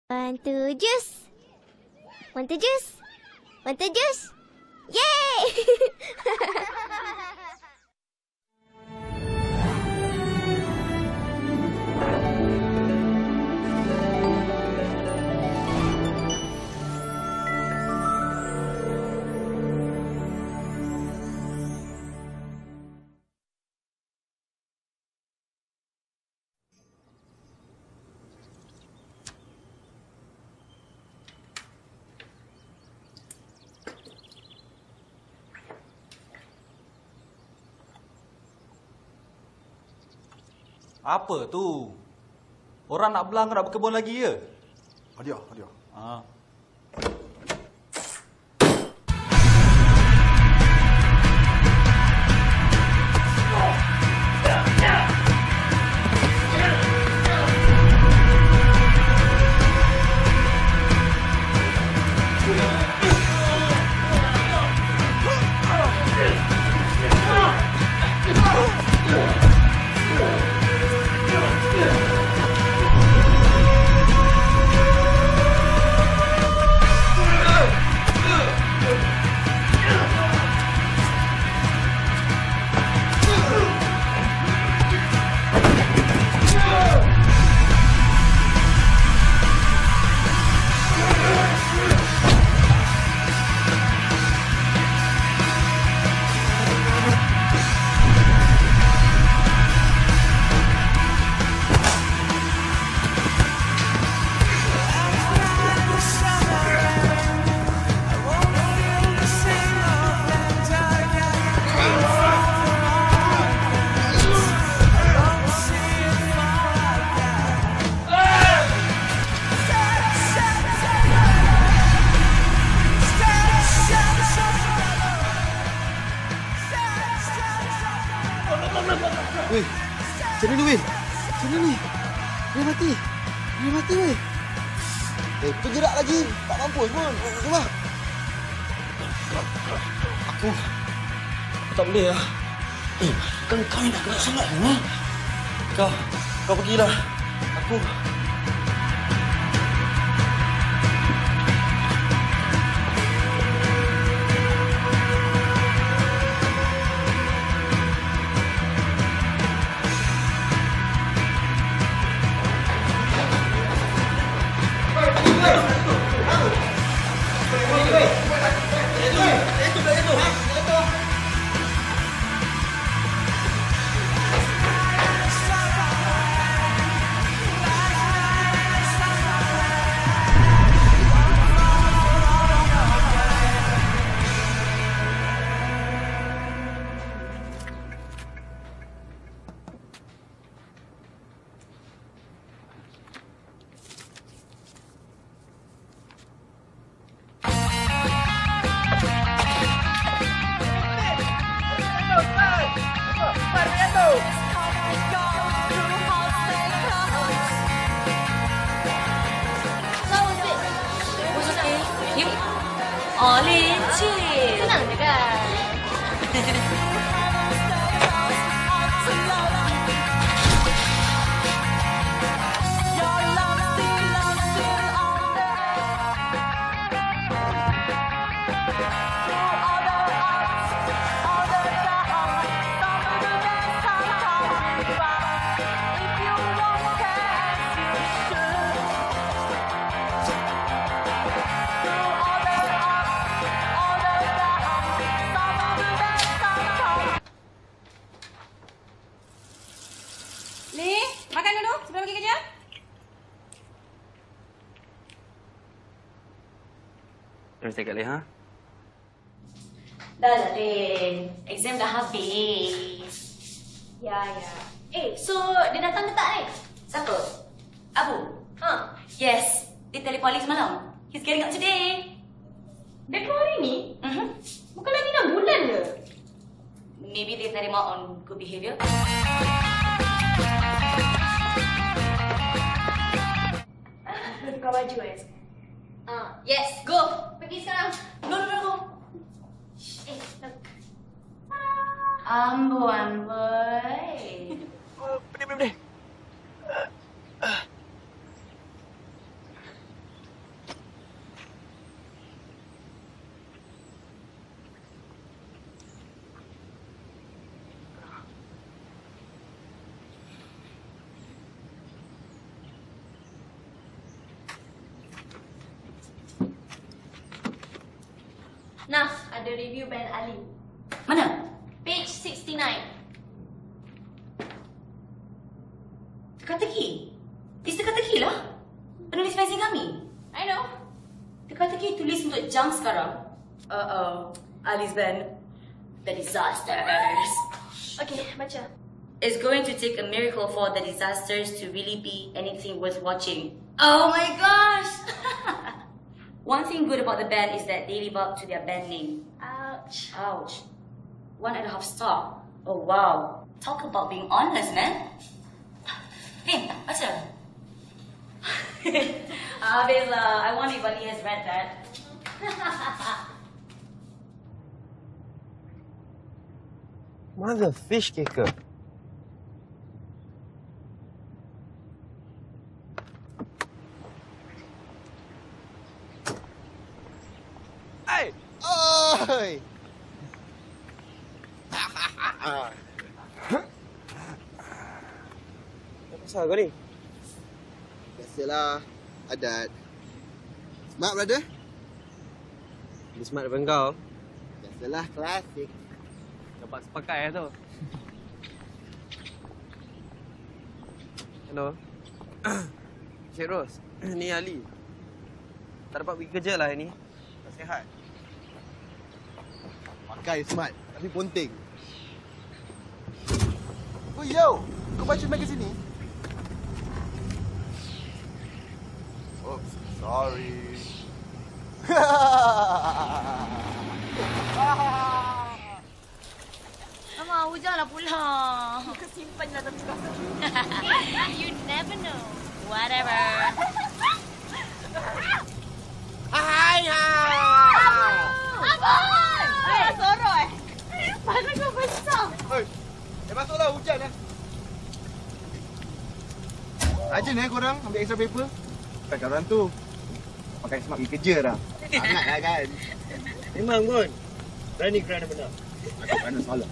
Want to juice? Want to juice? Want to juice? Yay! Apa tu? Orang nak belang nak berkebun lagi ya? Hadiah. Ha. Weh, macam mana ni weh? Macam mana ni? Dia mati weh. Tergerak lagi. Tak mampus pun. Cuba. Aku tak boleh lah. Kan kau nak gerak sangat ni. Kau pergilah. Aku... Oh, leceh. Senang je kan? Makan dulu sebelum pergi kerja. Terus cakap leh, ha? Dah lah, Rin. Exam dah habis. Ya. So dia datang ke tak, Rin? Siapa? Abu? Ha? Yes. Dia telefon Ali semalam. He's getting up today. Dia keluar hari ni? Bukan lagi 6 bulan ke? Maybe dia terima on good behaviour. Tukar baju Yes, go. Pergi sekarang. Go. Ambon, boy. Pedih. Nah, ada review band Ali. Mana? Page 69. Teka-teki. It's teka-teki lah. Penulis fanzine kami. I know. Teka-teki tulis untuk jam sekarang. Ali's band. The Disasters. Okay, baca. It's going to take a miracle for the Disasters to really be anything worth watching. Oh my gosh! One thing good about the band is that they live up to their band name. Ouch. Ouch. 1.5 star. Oh wow. Talk about being honest, man. Hey, baca. Habis lah. I wonder if Ali has read that. Mother fish kicker. Hey! Oi! Apa pasal kau ni? Biasalah, adat. Smart, brother? Lebih smart daripada kau. Biasalah, klasik. Dapat sepakai tu. Hello. Cik Ros, ni Ali. Tak dapat pergi kerja lah hari ni. Tak sihat. Pakai smart, tapi ponting. Oh yo, kau baca magazine ni? Oh, sorry. Mama, hujanlah pula. Kau simpan dalam tugas. You never know. Whatever. Hai hai. Abang! Ay, sorok eh. Mana kau besar? Oi, masuklah hujan eh. Rajin korang ambil extra paper. Bukan korang tu. Pakai smart pergi kerja dah. Sangatlah kan. Memang pun. Berani kerana benar. Aku kerana salah.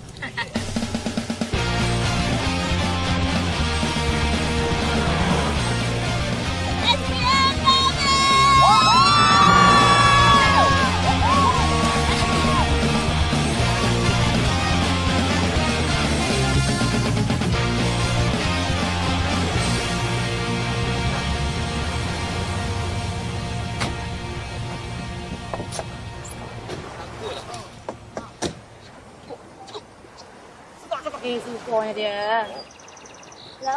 Sukanya dia. Hello?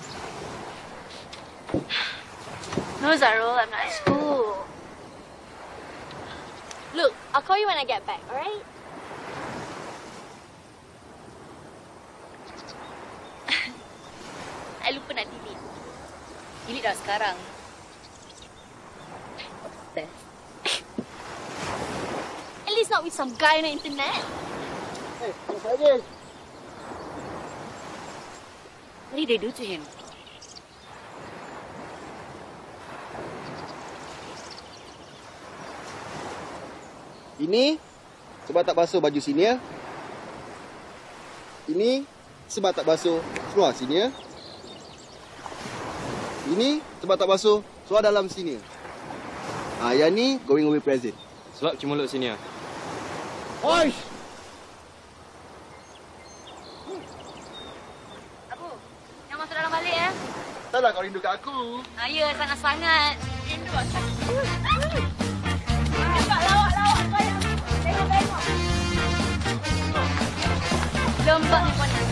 No, Zarul, I'm not at school. Look, I'll call you when I get back, alright? I lupa nak delete. Delete dah sekarang. At least not with some guy on the internet. Hey, what's happening? What did they do to him? Ini sebab tak basuh baju senior. Ini sebab tak basuh seluar senior. Ini sebab tak basuh seluar dalam senior. Yang ni going away present. Sebab cuma mulut sini lah. Oish! Abu, yang masuk dalam balik ya. Taklah kau rindu kat aku. Ya, sangat-sangat. Rindu aku. Nampak lawak-lawak kau yang tengok-tengok. Lembab ni puan.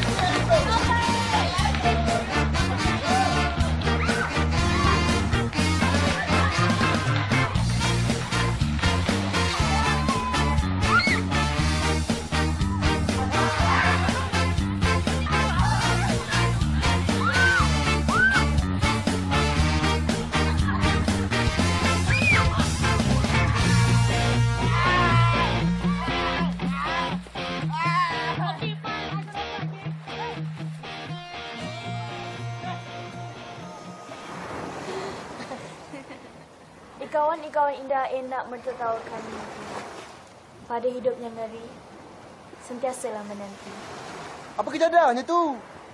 Kawan-kawan indah enak mentertawakan mimpi. Pada hidup yang ngeri, sentiasalah menanti. Apa kejadiannya tu?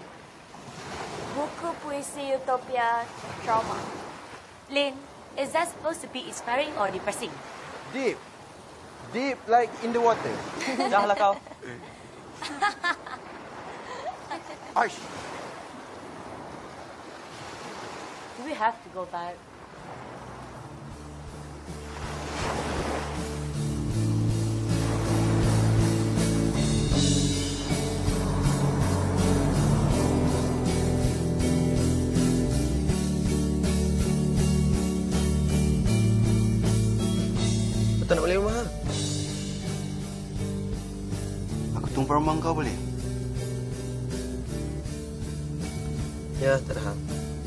Buku puisi Utopia Trauma. Lin, is that supposed to be inspiring or depressing? Deep. Deep like in the water. Janganlah kau. Aish. Do we have to go back? Kau tak nak balik rumah? Aku tumpah rumah kau boleh? Ya, tak ada hal.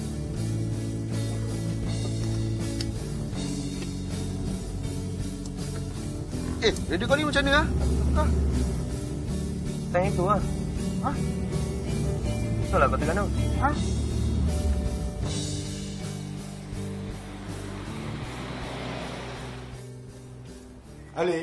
Radio kau ni macam mana? Ha? Tanya itu lah. Ha? Betul lah kau tengah tu. Ha? Ali.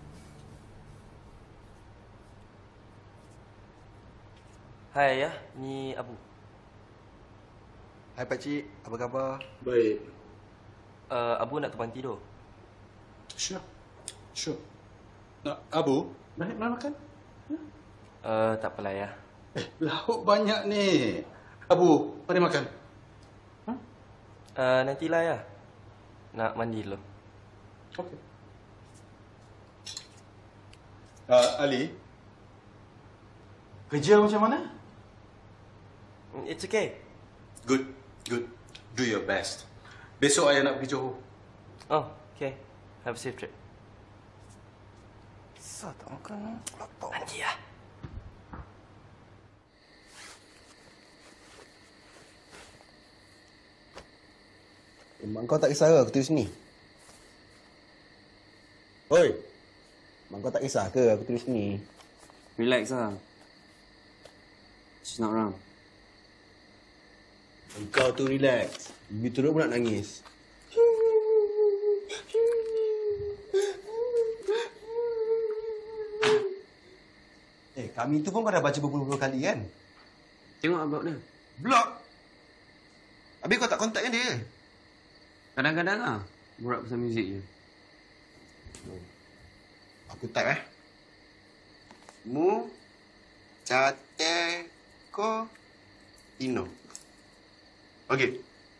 Hai ayah, ni Abu. Hai pakcik, apa khabar? Baik. Abu nak tumpang tidur. Sure. Nak Abu, nak makan? Tak apalah ayah. Lauk banyak ni. Abu, mari makan. Nantilah ayah. Nak mandi dulu. Okey. Ali. Kerja macam mana? It's okay. Good. Do your best. Besok ayah nak pergi Johor. Oh, okay. Have a safe trip. Tak makan. Nanti ya. Mak kau tak kisah ke aku tulis ni? Oi. Mak kau tak kisah ke aku tulis ni? Relax lah. She's not around. Kau tu relax. Bibi teruk pun nak nangis. Kami tu pun kau dah baca berpuluh-puluh kali kan? Tengok blog dia. Blog? Habis kau tak kontak dengan dia? Kadang-kadang lah. Borak pasal muzik je. Aku type Mu Cate Ko Ino. Okey.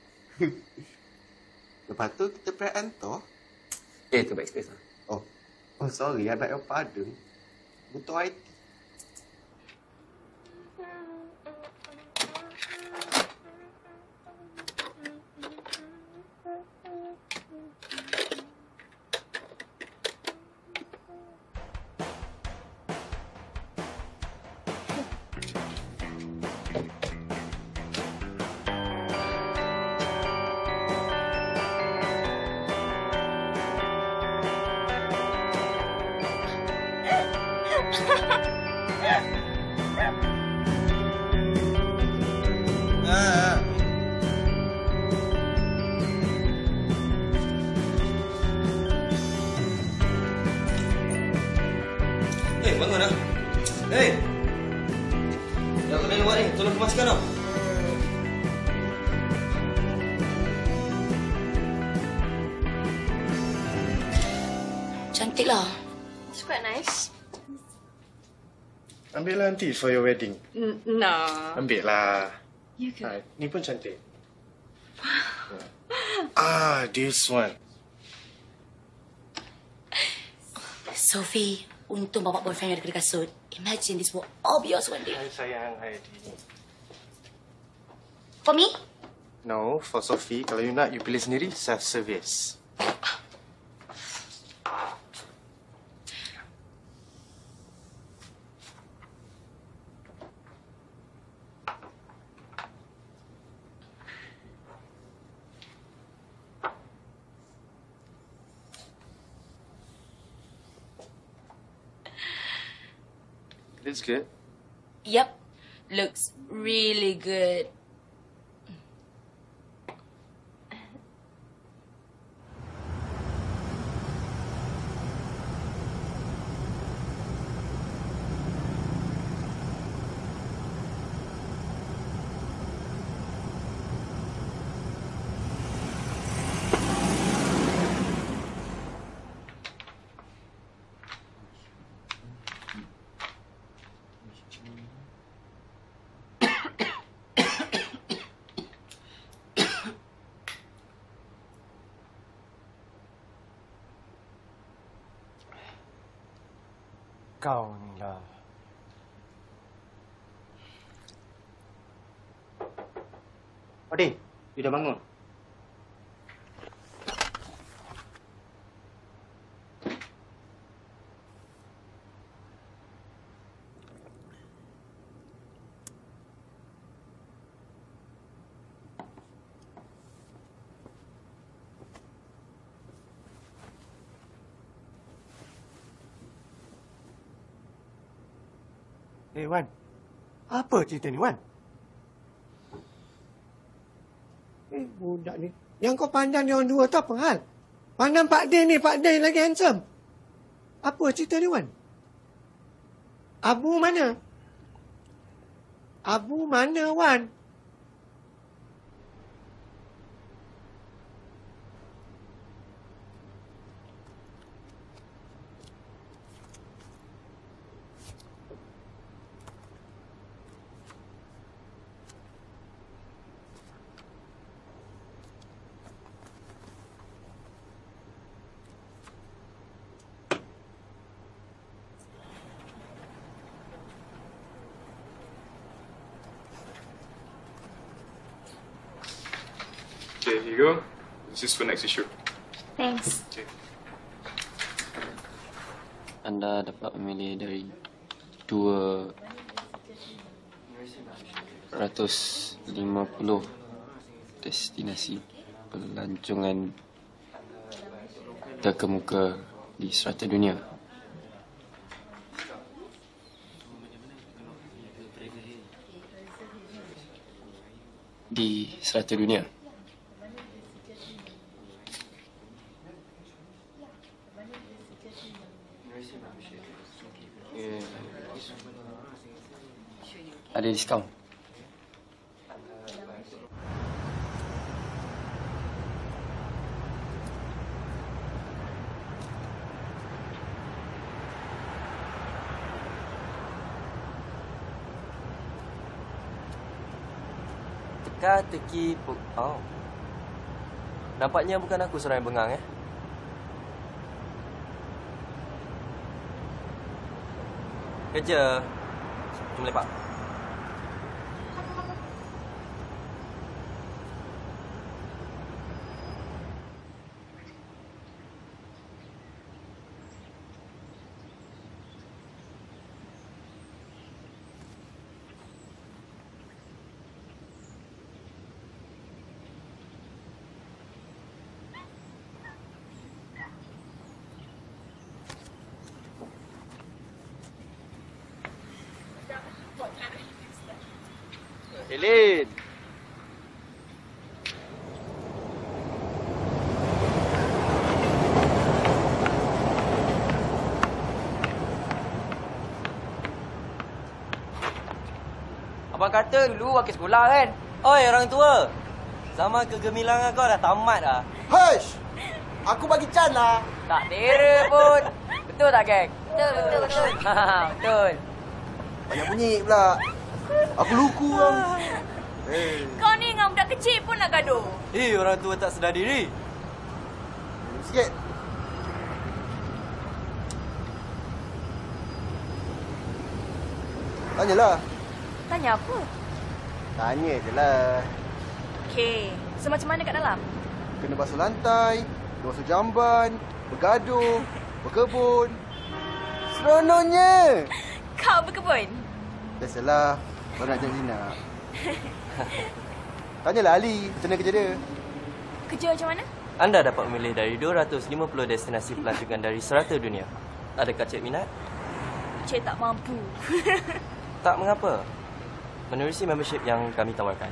Lepas tu kita perayaan tu. Tu backspace lah. Oh, sorry. I beg your pardon. Butuh IT. Bangun dah. Hei! Dah aku dah lewat ni. Tolong kemaskan tau. Cantik lah. It's quite nice. Ambil lah nanti for your wedding. No. Ambil lah. You ke? Ni pun cantik. This one. Sophie, untung bapak boyfriend ada kena kasut. Imagine this will all be yours one day. Hai sayang, Heidi. For me? No, for Sophie. Kalau you nak, you pilih sendiri. Self-service. Looks good. Yep. Looks really good. kau ni lah. Odin, you dah bangun? Wan. Apa cerita ni, Wan? Budak ni. Yang kau pandang dia orang dua tu apa hal? Pandang Pak Din ni, Pak Din lagi handsome. Apa cerita ni, Wan? Abu mana? Abu mana, Wan? Okay, here you go. This is for next issue. Thanks. Okay. Anda dapat memilih dari 250 destinasi pelancongan terkemuka di serata dunia. Di serata dunia. Ada diskaun. Teka-teki oh. Nampaknya bukan aku seorang yang bengang, Kerja. Jom lepak. Elin. Abang kata dulu wakil sekolah kan? Oi orang tua. Zaman kegemilangan kau dah tamat dah. Hush! Aku bagi can lah. Tak tera pun. Betul tak, geng? Betul. Betul. Banyak bunyi pula. Aku luku bang. Kau ni dengan budak kecil pun nak gaduh. Orang tua tak sedar diri. Sikit. Tanyalah. Tanya apa? Tanya je lah. Okey. So macam mana kat dalam? Kena basuh lantai, basuh jamban, bergaduh, berkebun. Seronoknya. Kau berkebun? Biasalah, baru nak jadi nak. Tanyalah Ali, macam mana kerja dia? Kerja macam mana? Anda dapat memilih dari 250 destinasi pelancongan dari serata dunia. Adakah cik minat? Cik tak mampu. Tak mengapa. Menerusi membership yang kami tawarkan.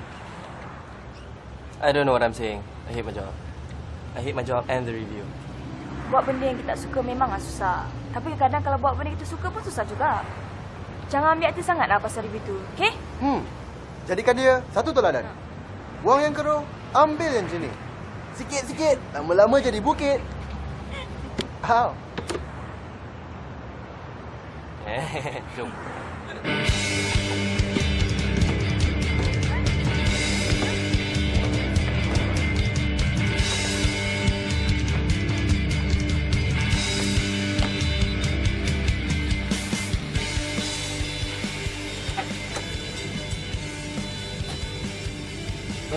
I don't know what I'm saying. I hate my job. I hate my job and the review. Buat benda yang kita suka memanglah susah. Tapi kadang kalau buat benda kita suka pun susah juga. Jangan ambil hati sangatlah pasal review tu, okey? Jadikan dia satu teladan. Buang yang keruh, ambil yang jernih. Sikit-sikit, lama-lama jadi bukit. How? Jom.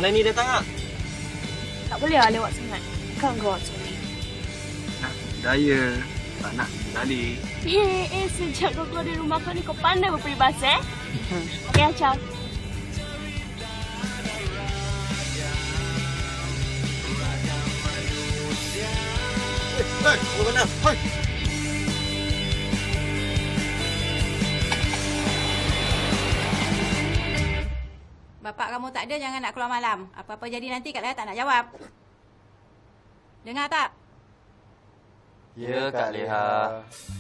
Nani datang tak? Tak boleh lah lewat sangat. Can't go out so late. Nak daya. Tak nak balik. Sejak kau keluar dari rumah kau ni, kau pandai berperibahasa, eh? Okay, ciao. Hei, kau mana? Hei. Bapak kamu tak ada, jangan nak keluar malam. Apa-apa jadi nanti Kak Leah tak nak jawab. Dengar tak? Ya, Kak Leah.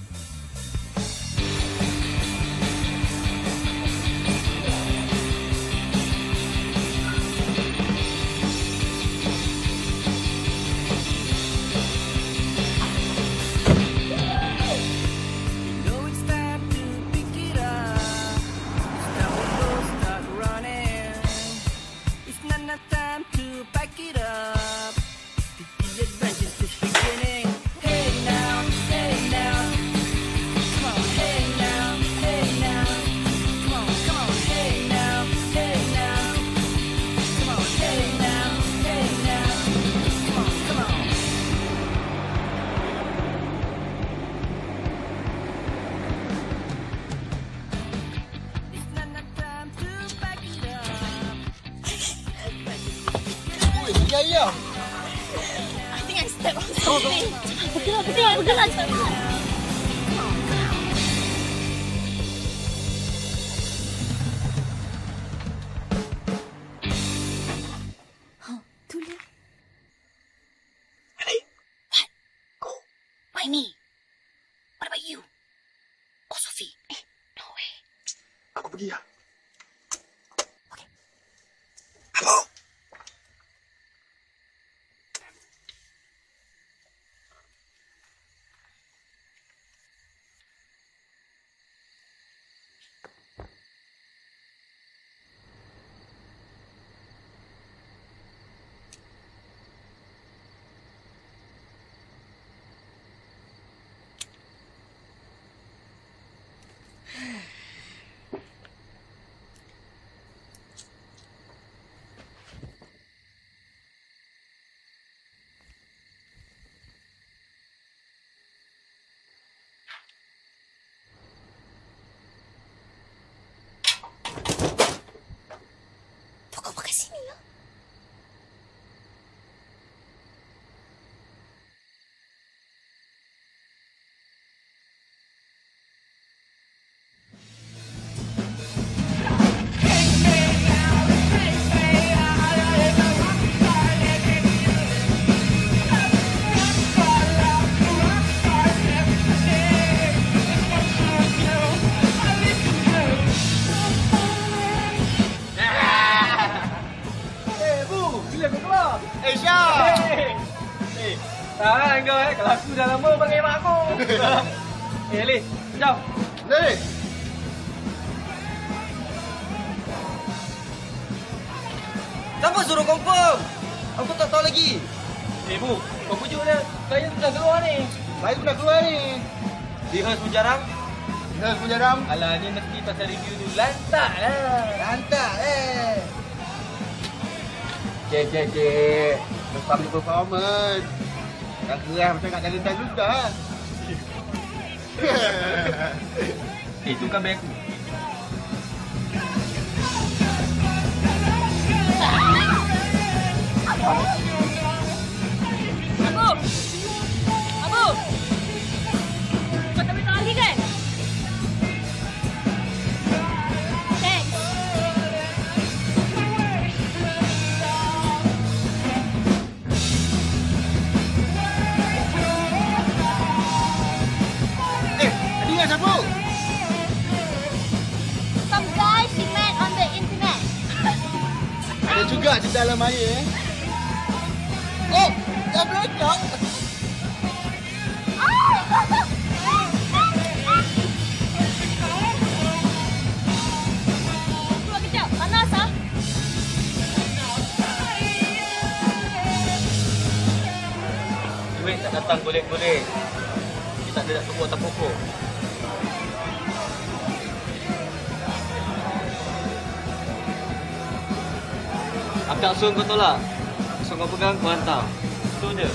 I think I stepped on something. Bergerak. Tu dia. What? Go. Why me? What about you? Oh, Sophie. No way. Aku pergi lah. Okay. Apa? Tahan kau kalau aku dah lama panggil mak aku. Ali, jom. Ni. Siapa suruh confirm? Aku tak tahu lagi. Bu, kau pujuk dia. Saya sudah keluar ni. Saya pun dah keluar ni. Rehearse pun jarang. Rehearse pun jarang. Alah, ni mesti pasal review tu. Lantak lah. Lantak Cik. Public performance. Dah keras macam kat dalam time juga. Itu kan beg aku. Abu! Kau tak boleh tahan lagi kan? Thanks. Tadi kan siapa? Some guy she met on the internet. Ada juga cerita dalam air Oh, dah beracak. Keluar kejap. Panas ah. Duit tak datang golek-golek. Kita tak ada nak tunggu atas pokok. Akak suruh kau tolak. Suruh kau pegang, kau hantar. Itu je.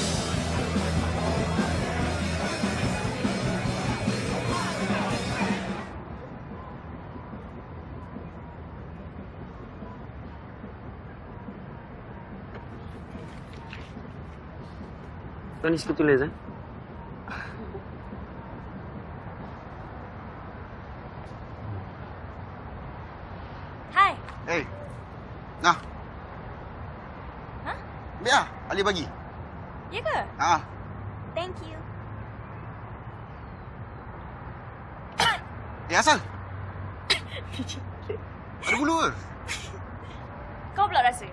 Kau ni suka tulis, eh? Hai. Hey. Nah. Hah? Biar, Ali bagi. Ya ke? Ha. Thank you. Asal? Ada bulu ke? Kau pula rasa.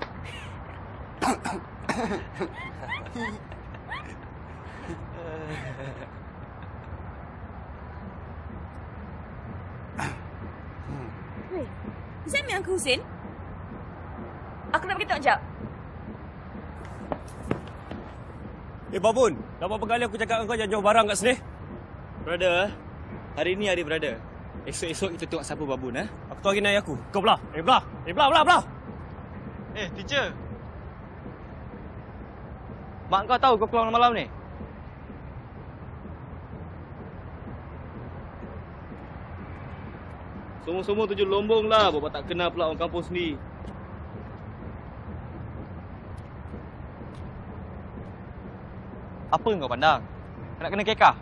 Weh, is that me, Uncle Hussein? Aku nak pergi tengok jap. Babun, dah berapa kali aku cakap dengan kau jangan jual barang kat sini? Brother, hari ni hari brother. Esok-esok kita tengok siapa babun, eh? Aku tahu lagi naik aku. Kau belah. Belah. Teacher. Mak kau tahu kau keluar malam ni? Semua-semua tujuh lombong lah. Bapak tak kenal pula orang kampung sendiri. Apa kau pandang? Nak kena kekah?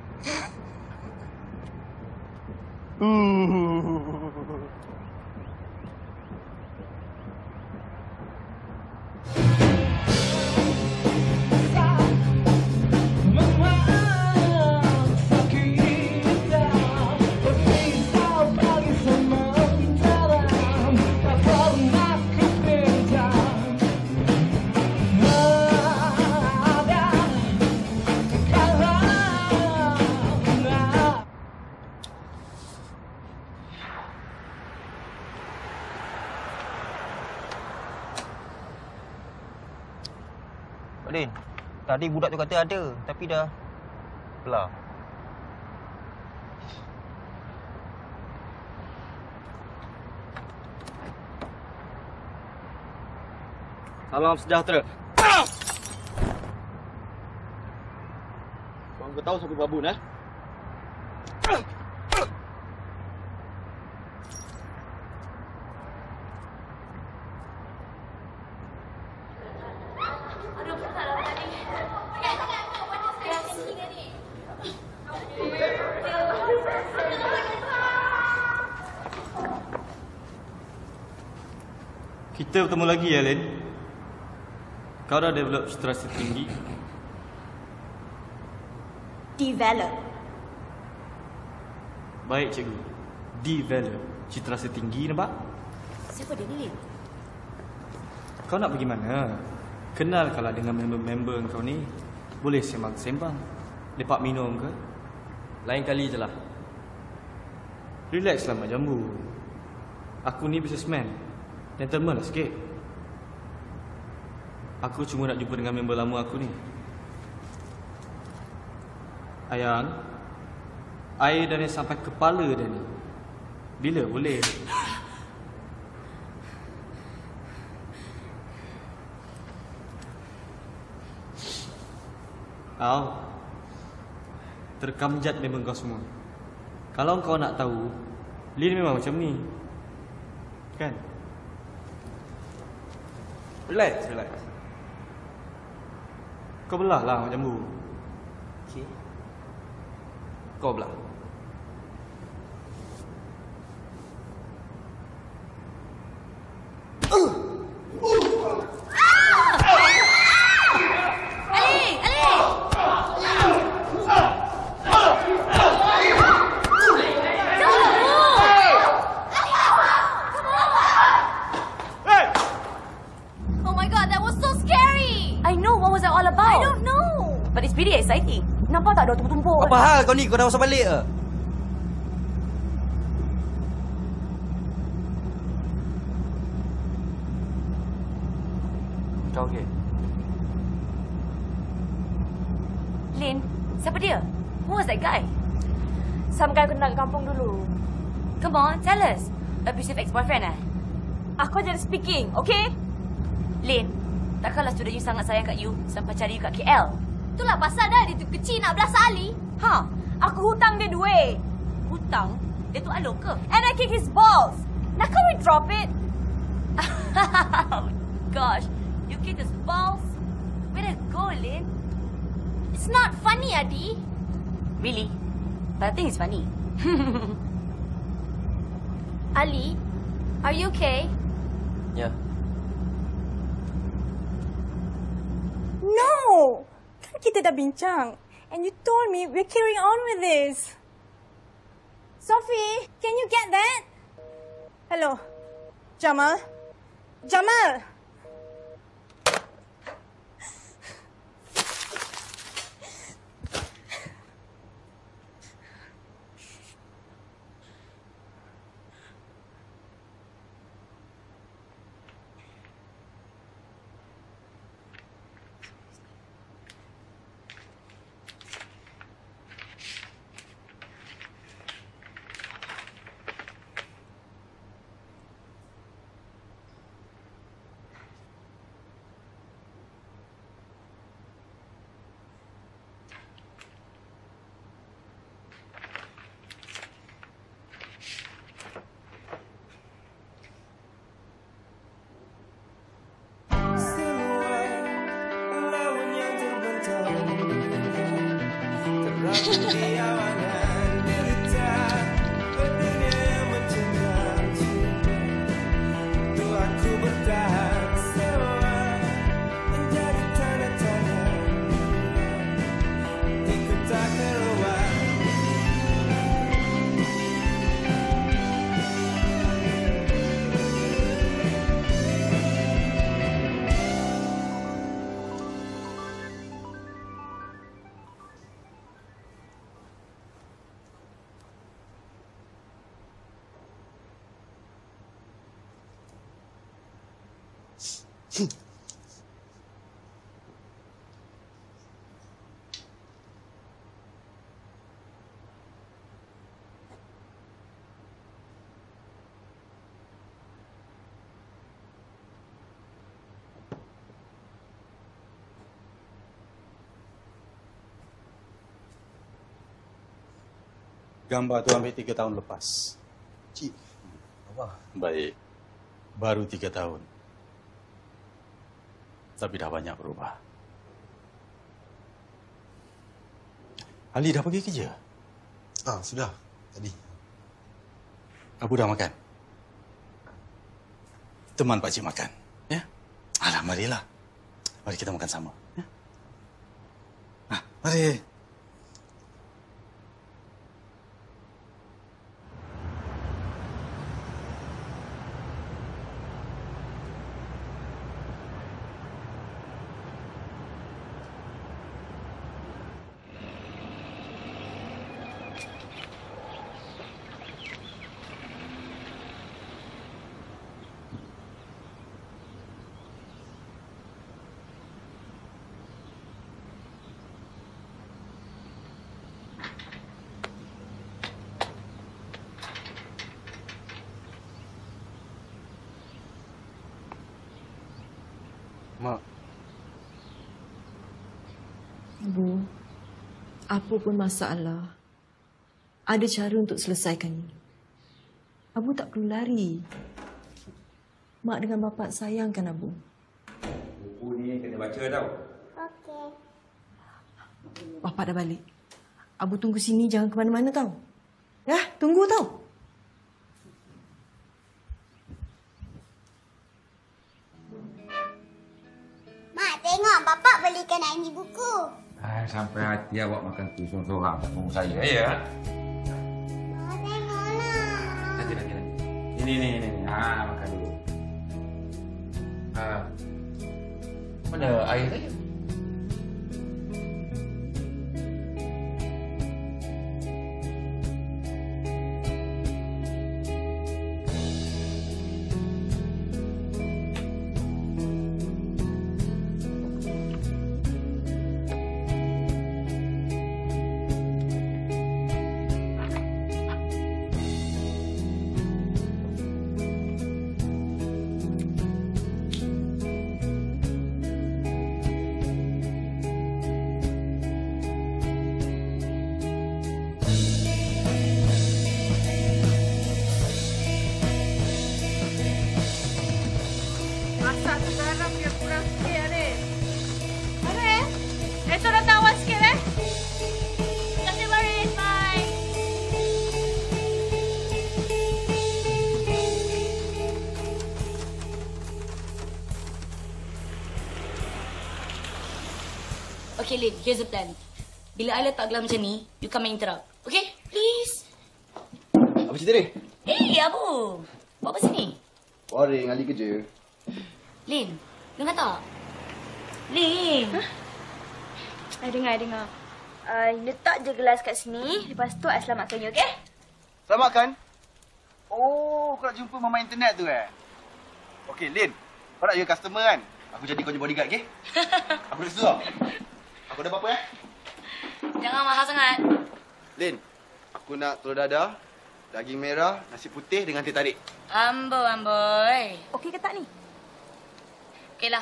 Din, tadi budak tu kata ada, tapi dah belah. Salam sejahtera. Kau tahu siapa babun, eh? Kita bertemu lagi ya, Len. Kau dah develop citra rasa tinggi. Develop. Baik, cikgu. Develop citra rasa tinggi, nampak? Siapa dia ni, Lin? Kau nak pergi mana? Kenal kalau dengan member-member kau ni. Boleh sembang-sembang. Lepak minum ke? Lain kali je lah. Relax lah, Mak Jambu. Aku ni businessman. Gentleman lah sikit. Aku cuma nak jumpa dengan member lama aku ni. Ayang, air dah ni sampai kepala dah ni. Bila boleh? Terkamjat memang kau semua. Kalau kau nak tahu, Lin memang macam ni. Kan? Relax. Kau belah lah Mak Jambu. Okey. Kau belah. Really exciting. Nampak tak ada tumpuk-tumpuk? Apa hal kau ni? Kau dah usah balik ke? Kau okey? Lin, siapa dia? Who was that guy? Some guy kenal kat kampung dulu. Come on, tell us. Abusive ex-boyfriend eh? Aku jadi speaking, okay? Lin, takkanlah student you sangat sayang kat you sampai cari you kat KL? Itulah pasal dah dia tu kecil nak belas Ali. Ha, aku hutang dia duit. Hutang? Dia tu alok ke? And I kick his balls. Now can we drop it? Oh gosh, you kick his balls? Where to go, Lin? It's not funny, Adi. Really? But I think it's funny. Ali, are you okay? Ya. No! Kan kita dah bincang. And you told me we're carrying on with this. Sophie, can you get that? Hello. Jamal? Jamal! Gambar tu ambil 3 tahun lepas. Cik, apa? Baik. Baru 3 tahun. Tapi dah banyak berubah. Ali dah pergi kerja? Sudah. Tadi. Abu dah makan? Teman pakcik makan. Ya? Alah, marilah. Mari kita makan sama. Ya? Mari. Mak. Bu, apa pun masalah, ada cara untuk selesaikannya. Abu tak perlu lari. Mak dengan bapa sayangkan Abu. Buku ni kena baca tau. Okey. Bapa dah balik. Abu tunggu sini, jangan ke mana-mana tau. Ya, tunggu tau. Mak, tengok bapak belikan Aini buku. Sampai hati awak makan tu seorang-seorang tak tunggu saya, ya? Mak, tengoklah. Nanti. Ini. Makan dulu. Mana air saya? Okay, Lin, here's the plan. Bila I letak gelang macam ni, you come and interrupt. Okay? Please. Apa cerita ni? Hey, Abu. Buat apa sini? Boring, ahli kerja. Lin, dengar tak? Lin. I dengar. Letak je gelas kat sini. Lepas tu, I selamatkan you, okay? Selamatkan? Oh, kau nak jumpa mama internet tu Okey, Lin. Kau nak jadi customer kan? Aku jadi kau je bodyguard, okey? Aku dah setuju. Aku dah apa-apa Jangan mahal sangat. Lin, aku nak telur dadah, daging merah, nasi putih dengan teh tarik. Amboi. Okey ke tak ni? Okeylah.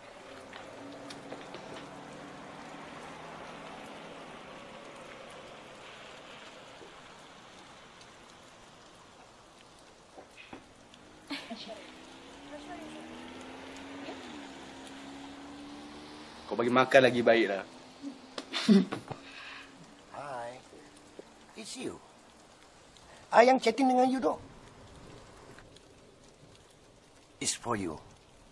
Kau bagi makan lagi baiklah. Hi. It's you. Yang chatting dengan you tu. It's for you.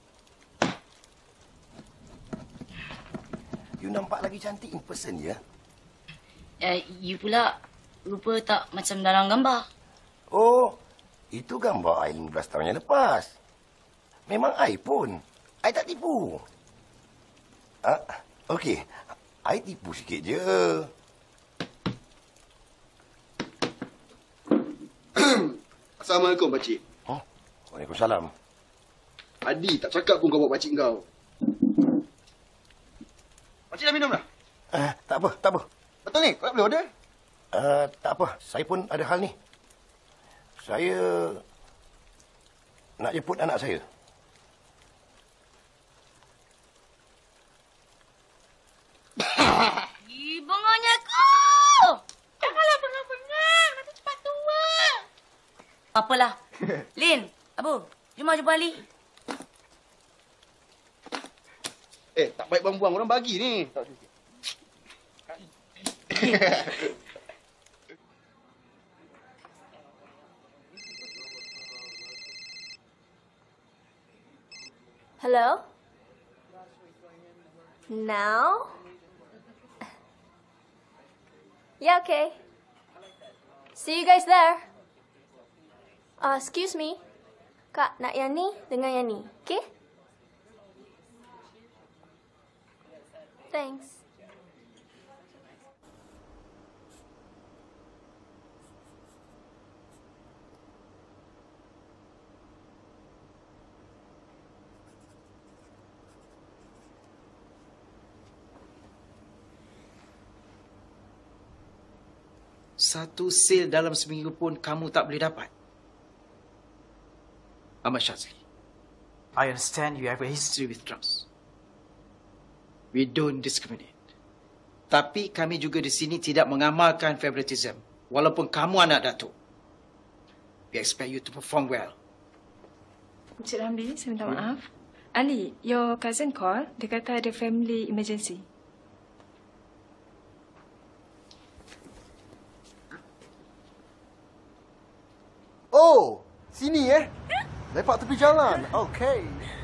You nampak lagi cantik in person, ya? You pula rupa tak macam dalam gambar. Oh, itu gambar I 15 tahun yang lepas. Memang I pun. I tak tipu. Okey. I tipu sikit je. Assalamualaikum, pakcik. Oh, waalaikumsalam. Adi tak cakap pun kau bawa pakcik kau. Pakcik dah minum dah? Tak apa. Betul ni? Kau tak boleh order? Tak apa. Saya pun ada hal ni. Saya nak jemput anak saya. Bengoknya kau! Janganlah bengong-bengong. Nanti cepat tua. Apalah. Lin, Abu, jom jumpa Ali. Tak baik buang-buang. Orang bagi ni. Hello? Now? Yeah, okay. See you guys there. Excuse me. Kak, nak yang ni dengan yang ni, okay? Thanks. Satu sale dalam seminggu pun kamu tak boleh dapat. Ahmad Shazli, I understand you have a history with drugs. We don't discriminate. Tapi kami juga di sini tidak mengamalkan favoritism. Walaupun kamu anak datuk. We expect you to perform well. Encik Ramli, saya minta maaf. Ali, your cousin call. Dia kata ada family emergency. Oh, sini lepak tepi jalan. Okey.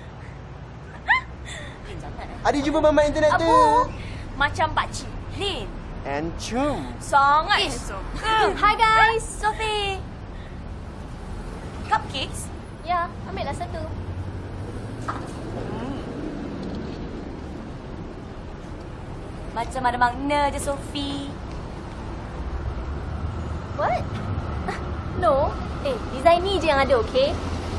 Adi jumpa mama internet tu. Abu, macam pakcik. Lin. And Chum. Sangat suka. Hi guys, Sophie. Cupcakes? Ya, ambillah satu. Macam ada makna je, Sophie. What? No. Design ni je yang ada, okay?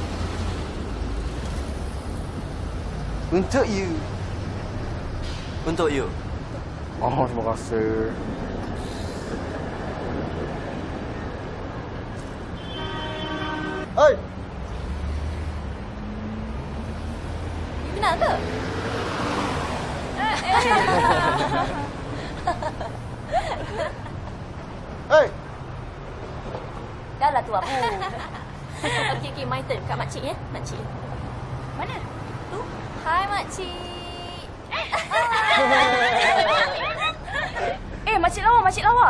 Untuk you. Untuk you. Oh, terima kasih. Oi. Kenal ke? Hey. Dah lah tu, Abu. Okey, my turn. Kat makcik, ya? Makcik. Mana? Tu. Hai, makcik. Makcik lawa.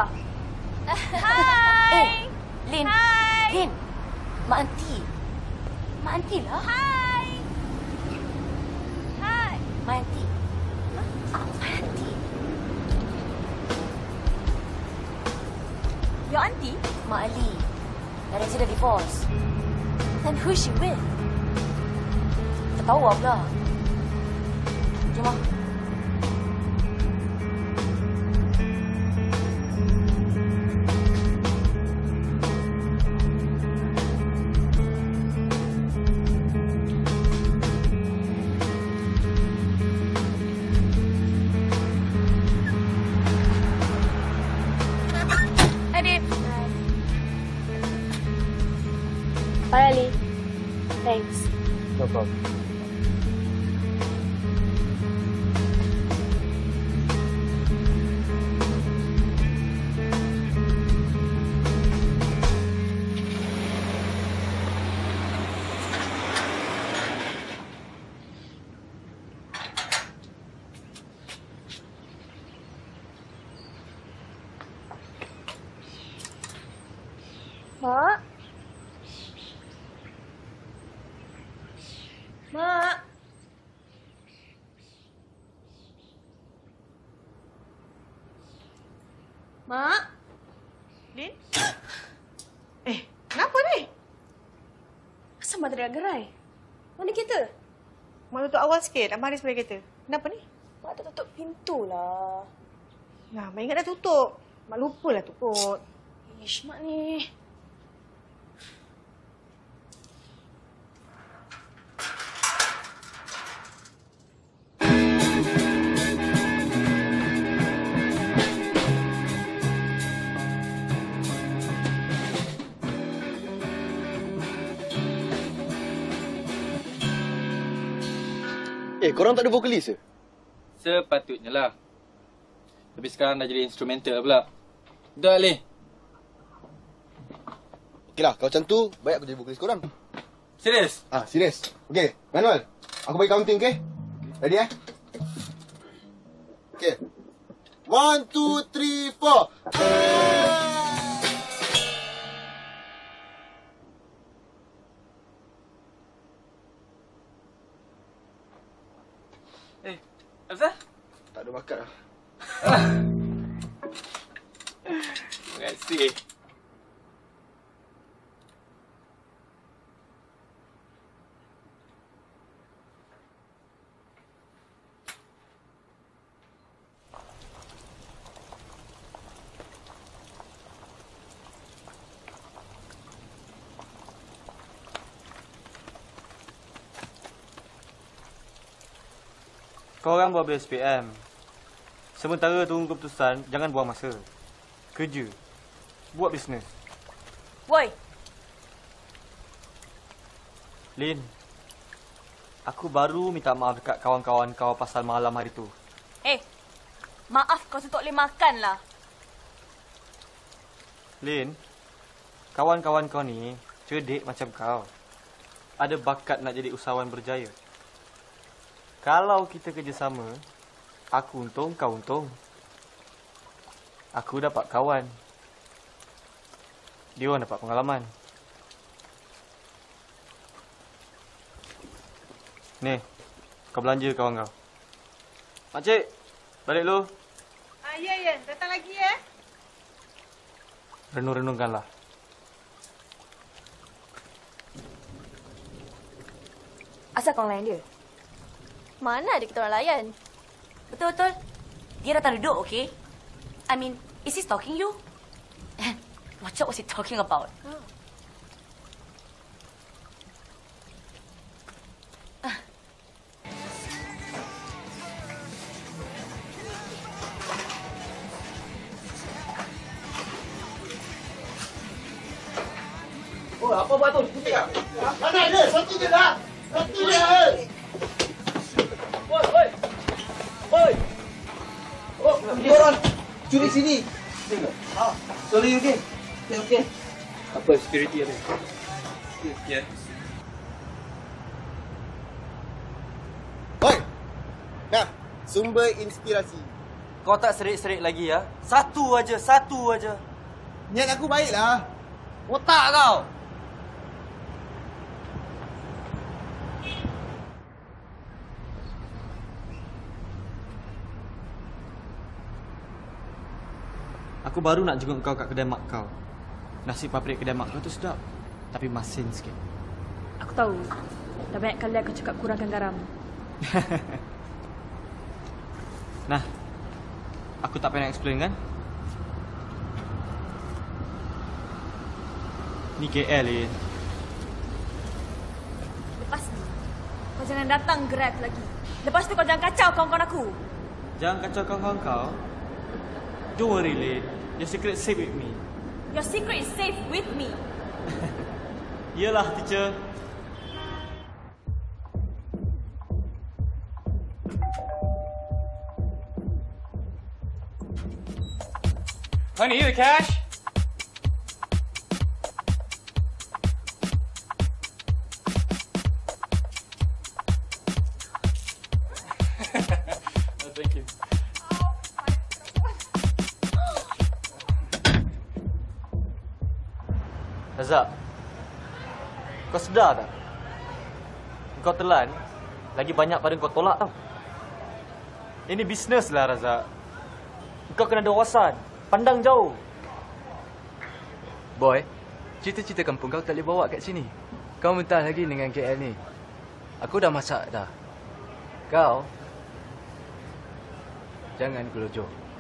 Hai. Lin. Hai. Lin. Mak Anti lah. Hai. Mak Anti. Mak Anti. Your auntie? Mak Ali. Dah register divorce. Then who's she with? Tak tahu lah pula. Jom lah. Bye, Ali. Thanks. No problem. Mak? Mak. Mak. Din? Kenapa ni? Asal Mak tak gerai? Mana kereta? Mak tutup awal sikit. Abang ada sebelah kereta. Kenapa ni? Mak tak tutup pintu lah. Nah, Mak ingat dah tutup. Mak lupalah tutup. Ish, Mak ni. Korang tak ada vokalis ke? Sepatutnya lah. Tapi sekarang dah jadi instrumental pula. Dah leh. Okey lah, kalau macam tu, baik aku jadi vokalis korang. Serius? Serius. Okey, Manuel. Aku bagi counting, okey? Ready, Okey. 1, 2, 3, 4. Apa? Tak ada bakat lah. Terima kasih. Korang buat SPM. Sementara tunggu keputusan, jangan buang masa. Kerja. Buat bisnes. Woi. Lin, aku baru minta maaf dekat kawan-kawan kau pasal malam hari tu. Maaf kau tak boleh makan lah. Lin, kawan-kawan kau ni cerdik macam kau. Ada bakat nak jadi usahawan berjaya. Kalau kita kerjasama, aku untung, kau untung. Aku dapat kawan. Dia orang dapat pengalaman. Ni, kau belanja kawan kau. Makcik, balik dulu. Ya. Datang lagi, ya. Renung-renungkanlah. Asal kau layan dia? Mana ada kita orang layan? Betul-betul. Dia datang duduk, okay? I mean, is he stalking you? What was he talking about? Oh, apa buat tu? Putih tak? Mana ada? Satu je dah. Satu je. Oi. Oh, korang curi sini. Sorry, okey? Okey. Apa security ada? Ya. Oi. Nah, sumber inspirasi. Kau tak serik-serik lagi, ya? Satu aja. Niat aku baiklah. Otak kau. Aku baru nak jenguk kau kat kedai mak kau. Nasi paprik kedai mak kau tu sedap. Tapi masin sikit. Aku tahu. Dah banyak kali aku cakap kurangkan garam. Nah, aku tak payah explain kan? Ni KL, Lin. Lepas ni, kau jangan datang Grab lagi. Lepas tu kau jangan kacau kawan-kawan aku. Jangan kacau kawan-kawan kau. Don't worry, Lin. Your secret safe with me. Your secret is safe with me. Yelah, teacher. Honey, the cash? Oh, thank you. Razak, kau sedar tak? Kau telan lagi banyak pada kau tolak tau. Ini bisnes lah, Razak. Kau kena ada wawasan. Pandang jauh. Boy, cita-cita kampung kau tak boleh bawa kat sini. Kau mentah lagi dengan KL ni. Aku dah masak dah. Kau jangan gelojoh.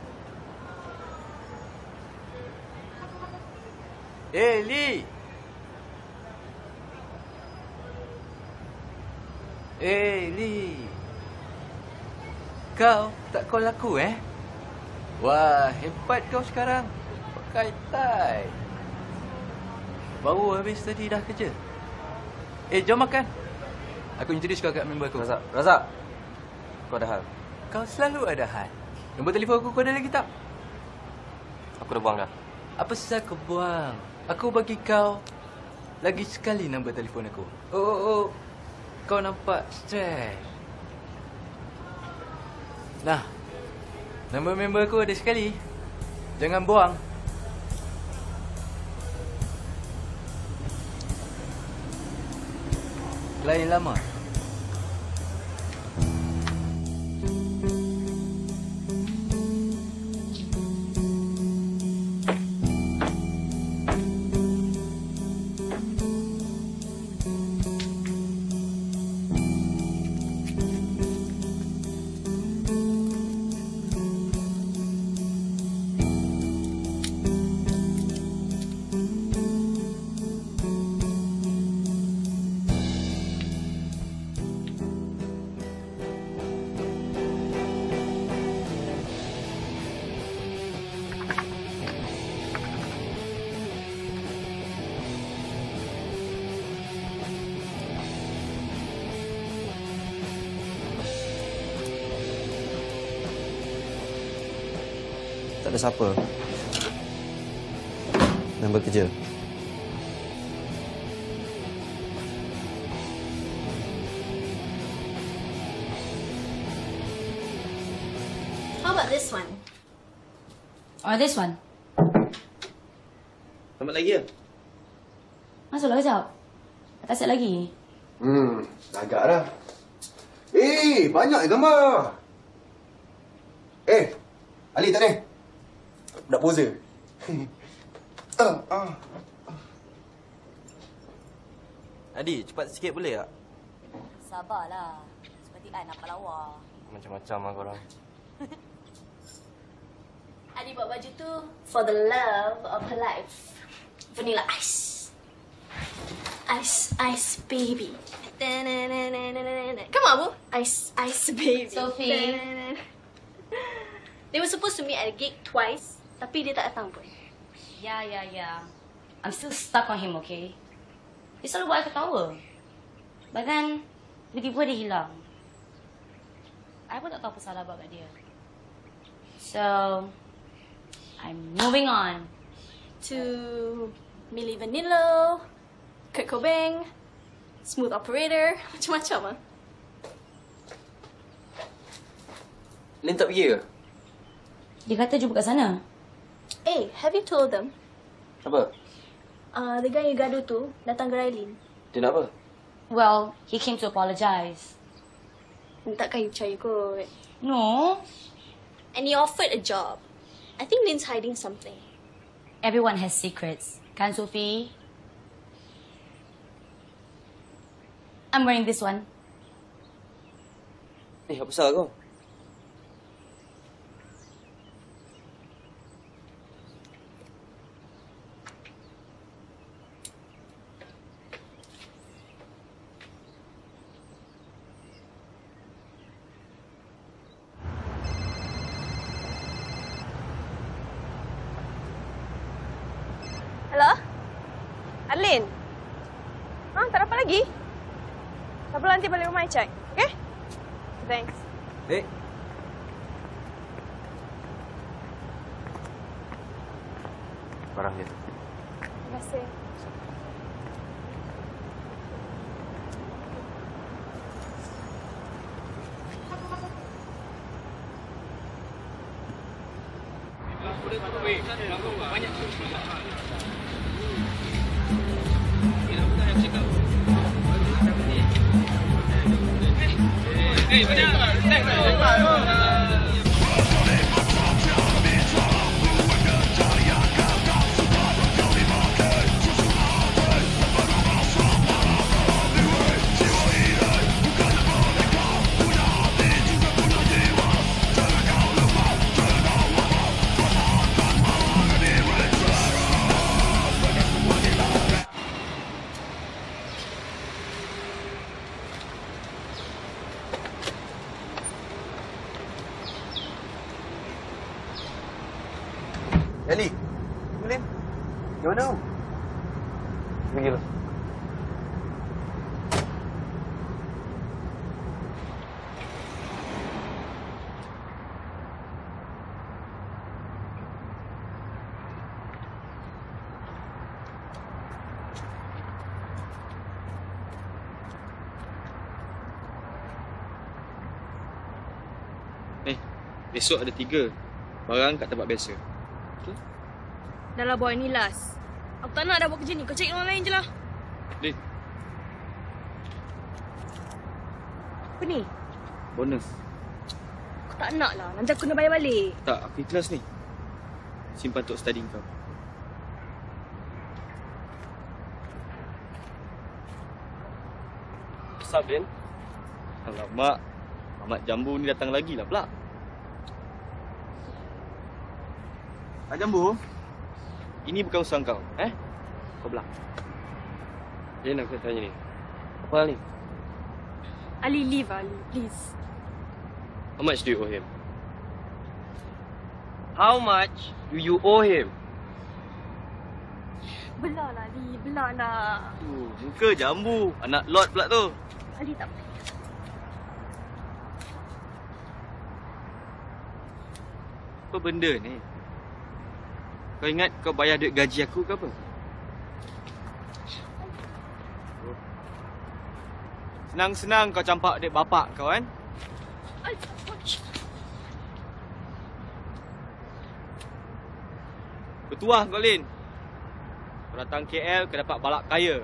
Lee! Lee! Kau tak call aku Wah, hebat kau sekarang. Pakai tie. Baru habis tadi dah kerja. Jom makan. Aku introduce kau kat member aku. Razak. Kau ada hal? Kau selalu ada hal. Nombor telefon aku kau ada lagi tak? Aku dah buang dah. Apa susah kau buang? Aku bagi kau lagi sekali nombor telefon aku. Oh. Kau nampak stres. Nah, nombor member aku ada sekali. Jangan buang. Klien lama. Tak ada siapa. Nombor kerja. How about this one? Or this one? Selamat lagi ya? Masuklah kejap. Tak set lagi. Agak dah. Banyak gambar. Ali tak ni? Nak pose. Adi, cepat sikit boleh tak? Sabarlah. Seperti I nampak lawa. Macam-macam lah korang. Adi buat baju tu for the love of her life. Vanilla ice. Ice, baby. Come on, Abu. Ice, baby. Sophie. They were supposed to meet at a gig twice, tapi dia tak datang pun. Yeah. I'm still stuck on him, okay? Dia selalu buat I ketawa. But then, tiba-tiba dia hilang. I pun tak tahu apa salah buat kat dia. So, I'm moving on. To Milli Vanillo, Kurt Cobain, Smooth Operator, macam-macam lah. Lin tak pergi ke? Dia kata jumpa kat sana. Have you told them? Apa? The guy yang gaduh tu datang gerai Lin. Dia nak apa? Well, he came to apologize. Takkan you percaya kot. No. And he offered a job. I think Lynn's hiding something. Everyone has secrets. Kan, Sophie? I'm wearing this one. Apa pasal kau? Hello? Arlene? Tak dapat lagi? Tak apa, nanti balik rumah I check. Okay? Thanks. Barang dia tu. Terima kasih. Ali, boleh? Di mana kau? Pergi lah. Besok ada 3 barang kat tempat biasa. Dah lah boy, ni last. Aku tak nak dah buat kerja ni. Kau cari orang lain je lah. Lin, Apa ni? bonus. Aku tak nak lah. Nanti aku kena bayar balik. Tak, aku ikhlas ni. Simpan untuk study kau. What's up, Lin? Alamak, Ahmad Jambu ni datang lagi lah pula. Ahmad Jambu, ini bukan urusan kau, Kau belah. Lin, aku tanya ni. Apa hal ni? Ali, leave Ali, please. How much do you owe him? How much do you owe him? Belah lah Ali, belah lah. Muka Jambu, anak Lord pula tu. Ali tak payah. Apa benda ni? Kau ingat kau bayar duit gaji aku ke apa? Senang-senang kau campak duit bapak kau kan? Bertuah kau, Lin. Kau datang KL, kau dapat balak kaya.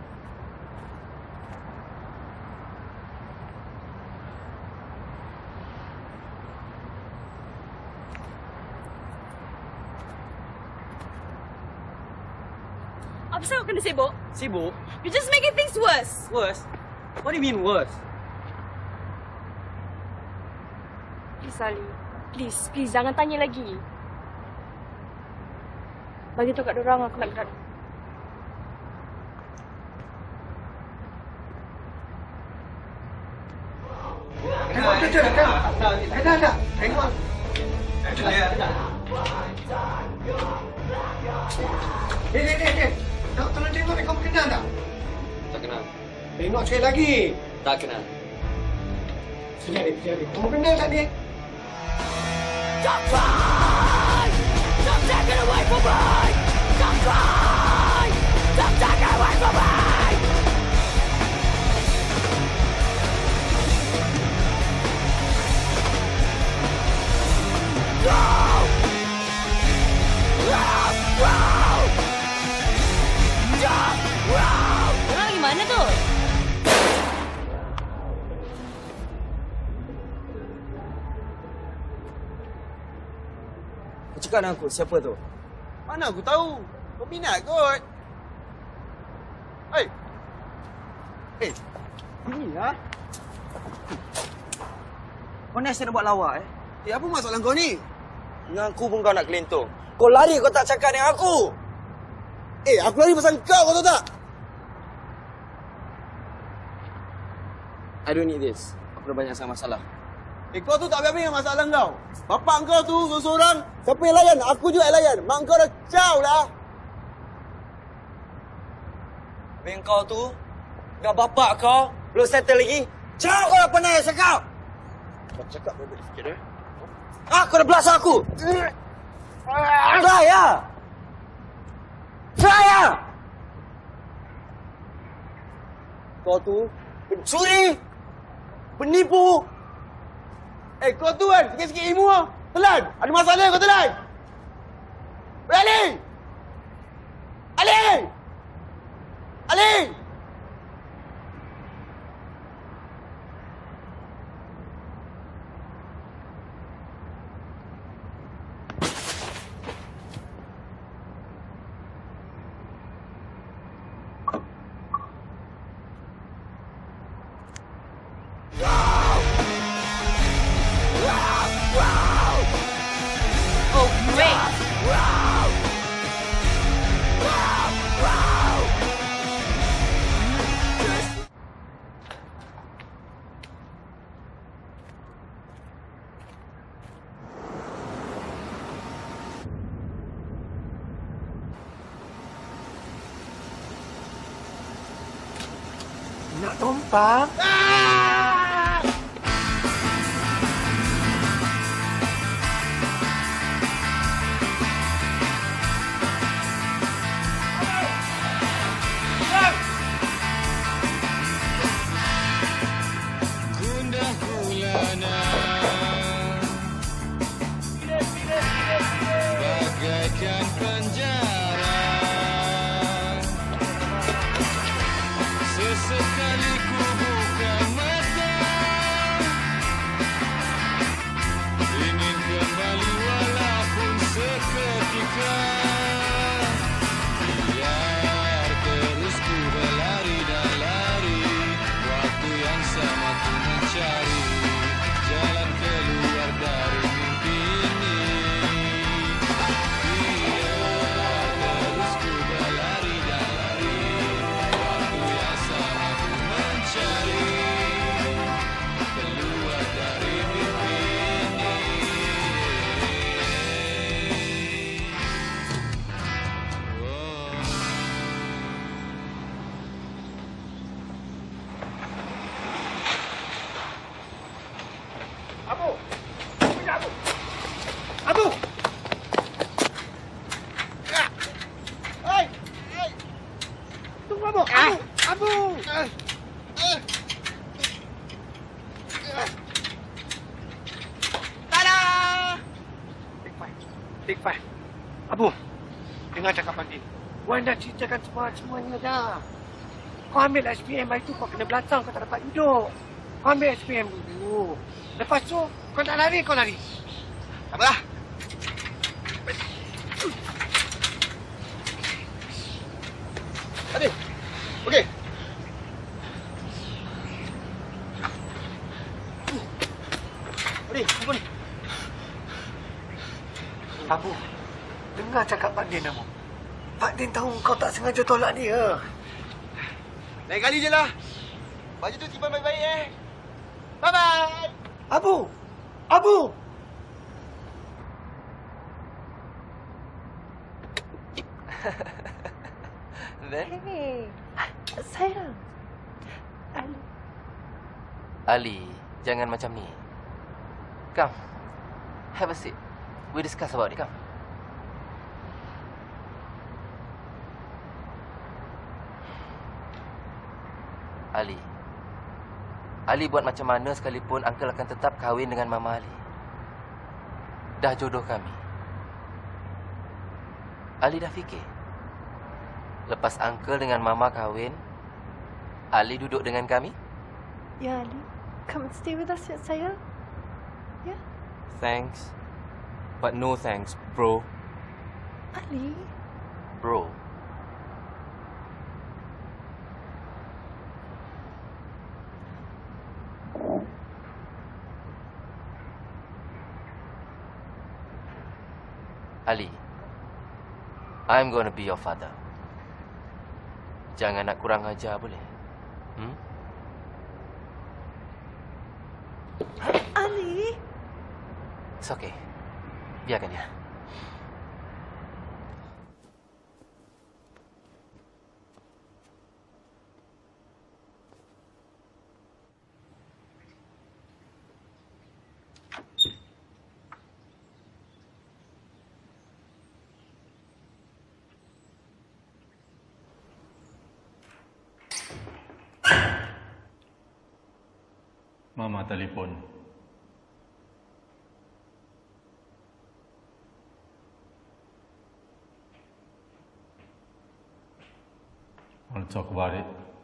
Apa sebab kau kena sibuk? Sibuk? You're just making things worse. Worse? What do you mean worse? Please Ali, please jangan tanya lagi. Bagi tahu kat dorang aku nak gerak. Tengok kerja kan? Ada. Tengok. Dek. Tolong tengok ni, kamu kenal tak? Tak kenal. Tengok sekali lagi. Tak kenal. Sekejap, Dek. Kamu kenal tak, Dek? Don't cry! Don't take it away from me! Don't cry! Don't take it away from me! Go! Orang lagi mana tu? Kau cakap dengan aku siapa tu? Mana aku tahu? Kau minat kot. Hei. Inilah. Kau ni asyik nak buat lawak Apa masalah kau ni? Dengan aku pun kau nak kelentong. Kau lari kau tak cakap dengan aku. Aku lari pasal kau tahu tak? I don't need this. Aku dah banyak sangat masalah. Kau tu tak habis-habis dengan masalah kau. Bapak kau tu seorang-seorang. Siapa yang layan? Aku juga yang layan. Mak kau dah caw lah. Habis kau tu, dengan bapak kau, belum settle lagi. Caw kau dah pernah yang cakap. Kau cakap baik-baik sikit Kau dah belasah aku. Try lah. Try lah. Kau tu pencuri, penipu. Kau tu kan sikit-sikit ilmu lah. Telan. Ada masalah kau telan. Ali! Ali! Ali! Nak tumpang? Gundah gulana bagaikan penjara. Sesekali ku buka mata, ingin kembali walaupun seketika. Biar terus ku berlari dan lari, waktu yang sama ku mencari jalan keluar dari mimpi ini. Biar terus ku berlari dan lari, waktu yang sama ku mencari keluar dari mimpi ini. Abu! Abu! Abu! Hei! Hei! Tunggu Abu! Abu! Tada! Take five. Abu, dengar cakapan dia. Wan dah ceritakan semuanya dah. Kau ambil SPM itu, kau kena belakang, kau tak dapat duduk. Kau ambil SPM dulu. Lepas tu, kau nak lari, kau lari. Sabarlah. Adik. Okey. Adik, apa ni? Abu, dengar cakap Pak Din, Abu. Pak Din tahu kau tak sengaja tolak dia. Lain kali je lah. Baju tu simpan baik-baik Bye-bye. Abu! Abu! Hey, sayang. Ali, jangan macam ni. Come, have a seat. We discuss about it, come. Ali buat macam mana sekalipun Uncle akan tetap kahwin dengan Mama Ali. Dah jodoh kami. Ali dah fikir. Lepas Uncle dengan Mama kahwin, Ali duduk dengan kami? Ya, Ali. Come and stay with us, sayang. Ya? Thanks. But no thanks, bro. Ali. Bro. Ali, I'm gonna be your father. Jangan nak kurang ajar, boleh? Ali. It's okay. Biarkan dia. Mama telefon. Want to talk about it?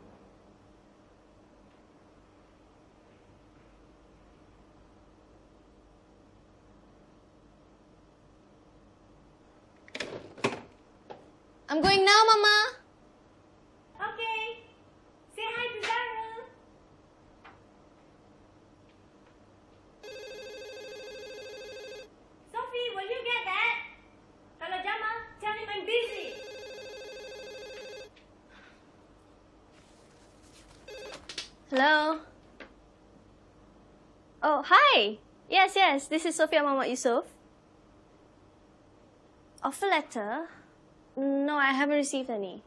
I'm going now, Mama. Okay. Say hi to Zara. Sophie, will you get that? Kalau Jamal, tell him I'm busy. Hello. Oh, hi. Yes. This is Sophia Muhammad Yusof. Offer letter? No, I haven't received any.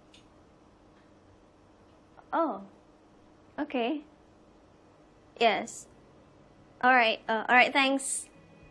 Oh. Okay. Yes. All right, thanks.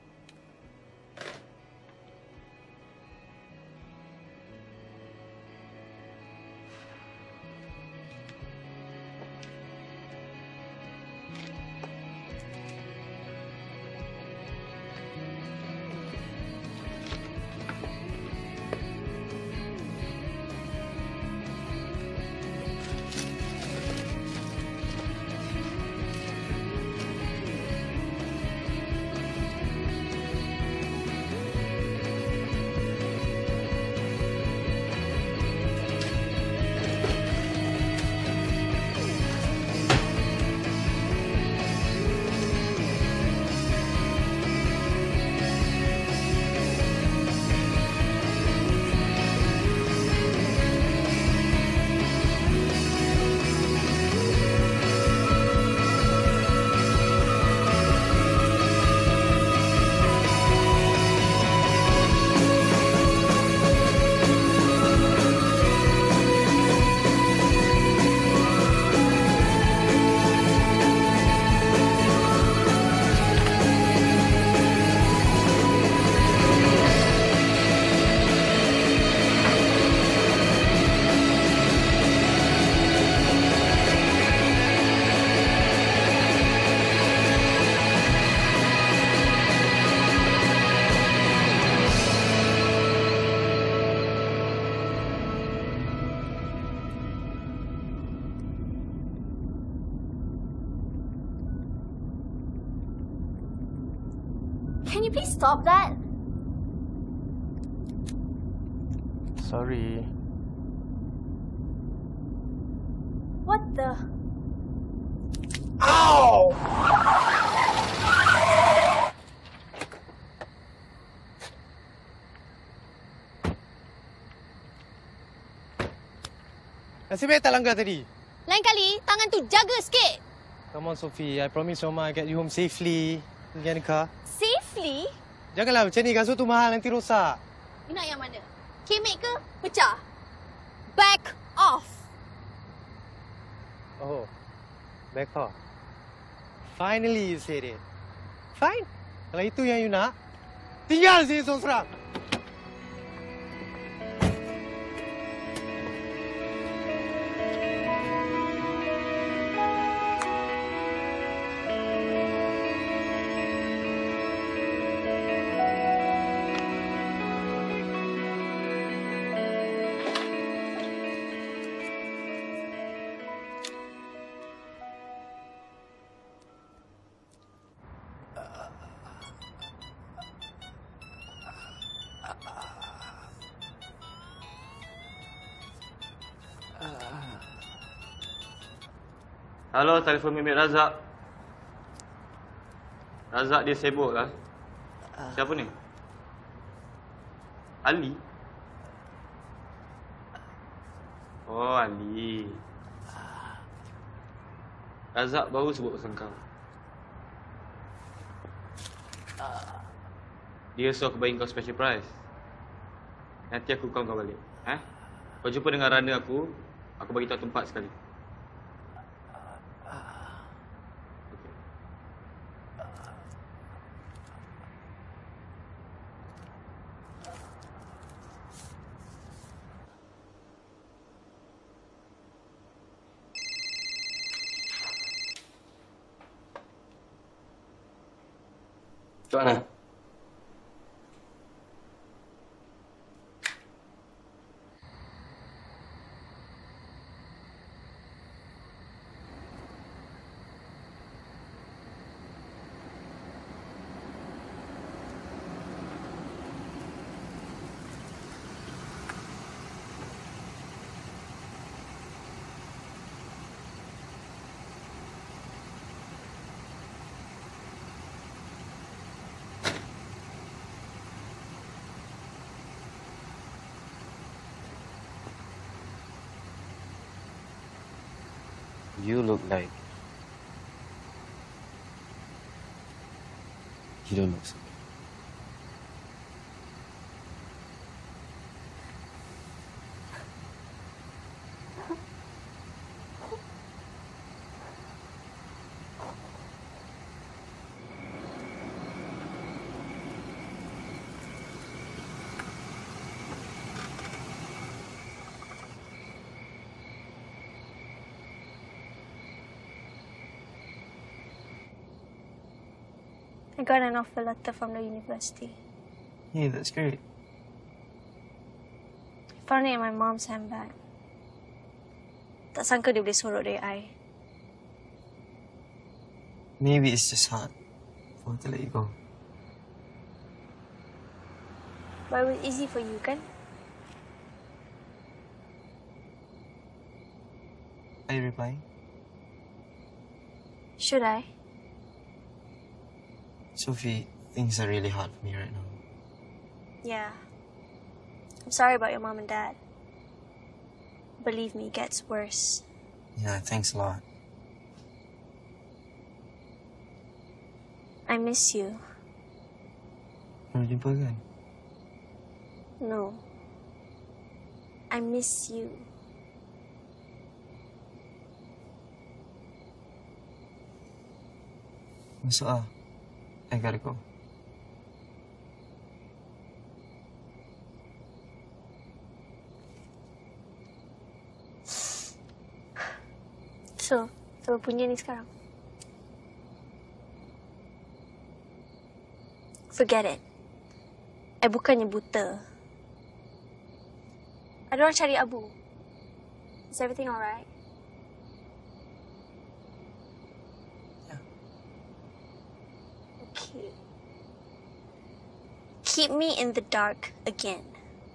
Can you please stop that? Sorry. What the? Ow! Nasib baik tak langgar tadi. Lain kali, tangan tu jaga sikit. Come on, Sophie. I promise Mama I'll get you home safely. You get in the car. Safely? Janganlah macam ni. Kasut tu mahal, nanti rosak. You nak yang mana? Kemek ke? Pecah? Back off. Oh, back off. Finally you said it. Fine. Kalau itu yang you nak, tinggal sini seorang-seorang. Halo, telefon Mehmet Razak. Razak dia sibuk lah. Siapa ni? Ali? Oh, Ali. Razak baru sebut pasal kau. Dia suruh aku bagi kau special prize. Nanti aku call kau balik. Kau jumpa dengan runner aku bagi tahu tempat sekali. Tok mana? You look like you don't look so good. I got an offer letter from the university. Yeah, that's great. Found it in my mom's handbag. Tak sangka dia boleh sorok dari I. Maybe it's just hard for her to let you go. But it was easy for you, kan? Are you replying? Should I? Sophie, things are really hard for me right now. Yeah. I'm sorry about your mom and dad. Believe me, it gets worse. Yeah, thanks a lot. I miss you. Mau jumpa kan? No. I miss you. Masuk ah. I gotta go. So, apa punya ni sekarang? Forget it. I bukannya buta. Ada orang cari Abu. Is everything alright? Okay. Keep me in the dark again.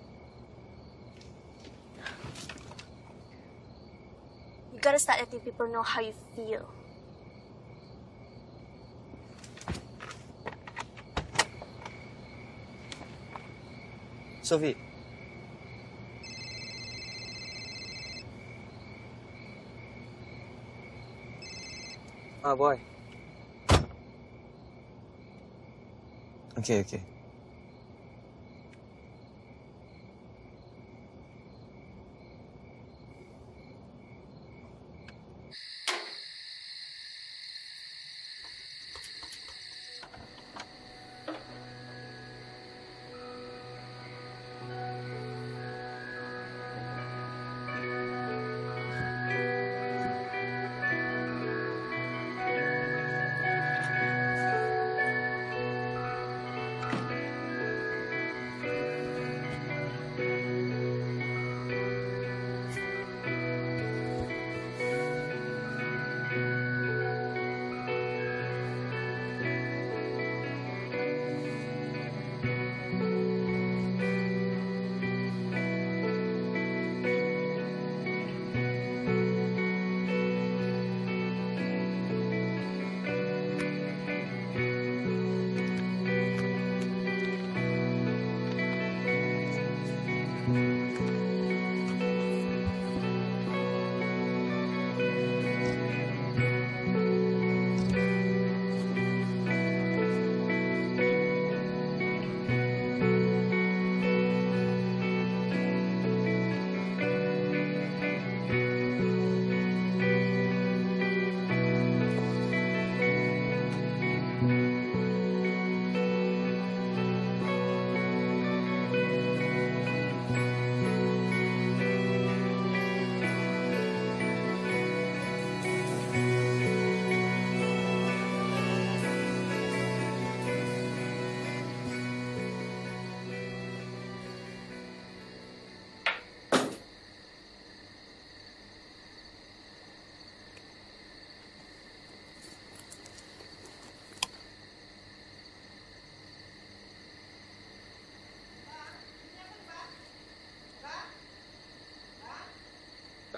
You gotta start letting people know how you feel. Sophie. Boy. Okay.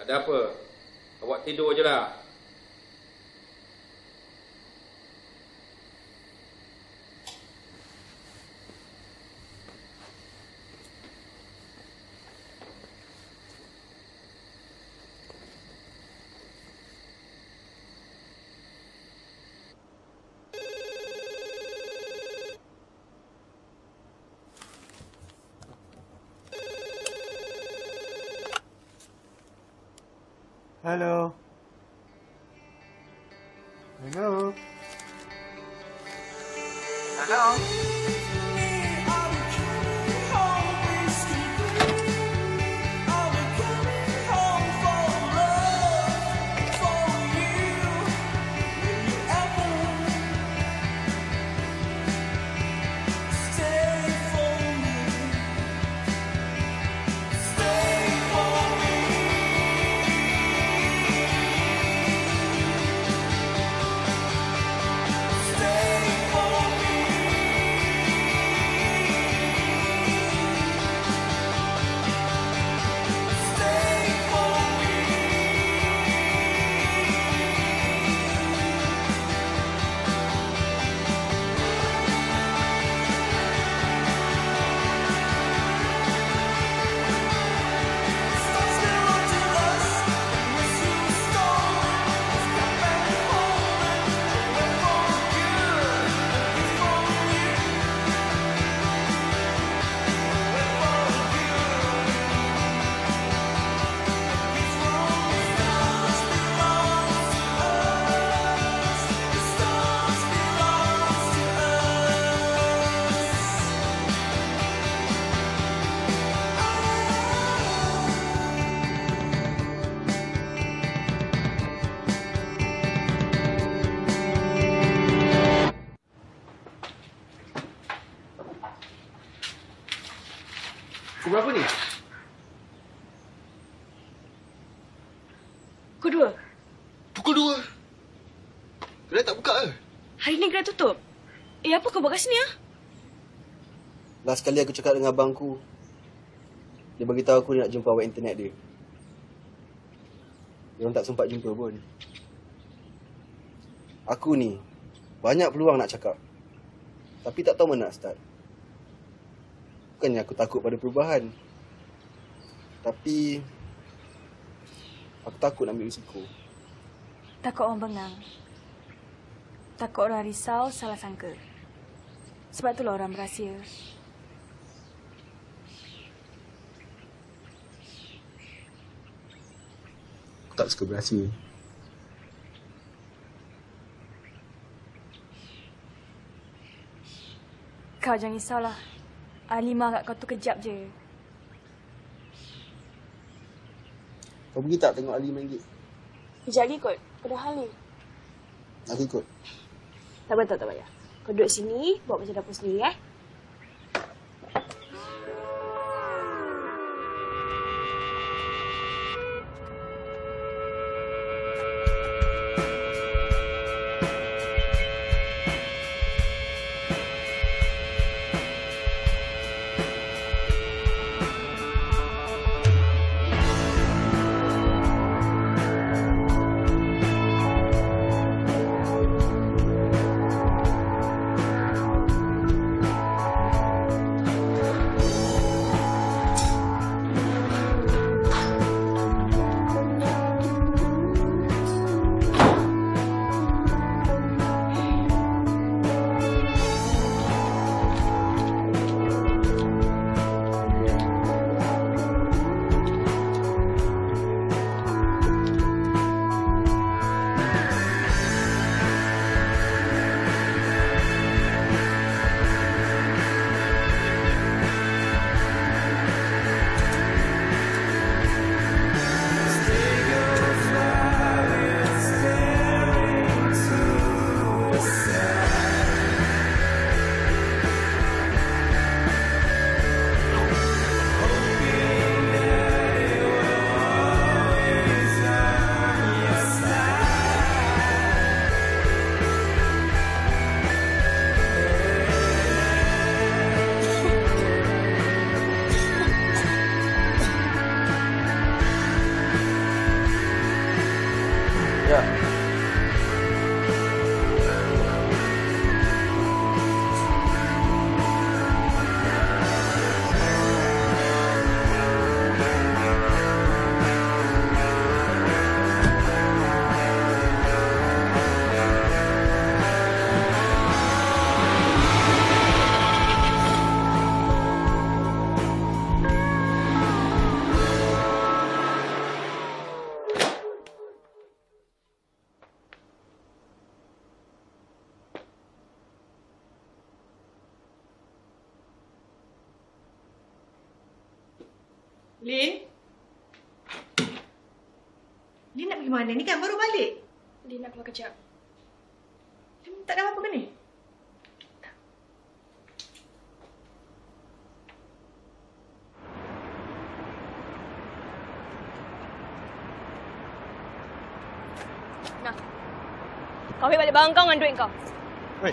Ada apa? Awak tidur je lah. Hello. Hello. Hello. Pukul berapa ni? Pukul 2. Pukul 2? Kedai tak buka ke? Hari ni kedai tutup. Apa kau buat kat sini, ah? Last kali aku cakap dengan abangku, dia beritahu aku dia nak jumpa awak internet dia. Dia orang tak sempat jumpa pun. Aku ni banyak peluang nak cakap, tapi tak tahu mana nak start. Bukannya aku takut pada perubahan, tapi aku takut nak ambil risiko. Takut orang bengang. Takut orang risau, salah sangka. Sebab itulah orang berahsia. Aku tak suka berahsia. Kau jangan risaulah. Alimah kat kau tu kejap je. Kau pergi tak tengok Ali main game? Kejap lagi kot. Kau dah hal ni. Aku ikut. Tak payah. Kau duduk sini, buat macam dapur sendiri, Lin? Lin nak pergi mana? Ni kan baru balik. Lin nak keluar kejap. Lin tak ada apa-apa ke ni? Nah. Kau ambil balik barang kau dengan duit kau. Weh.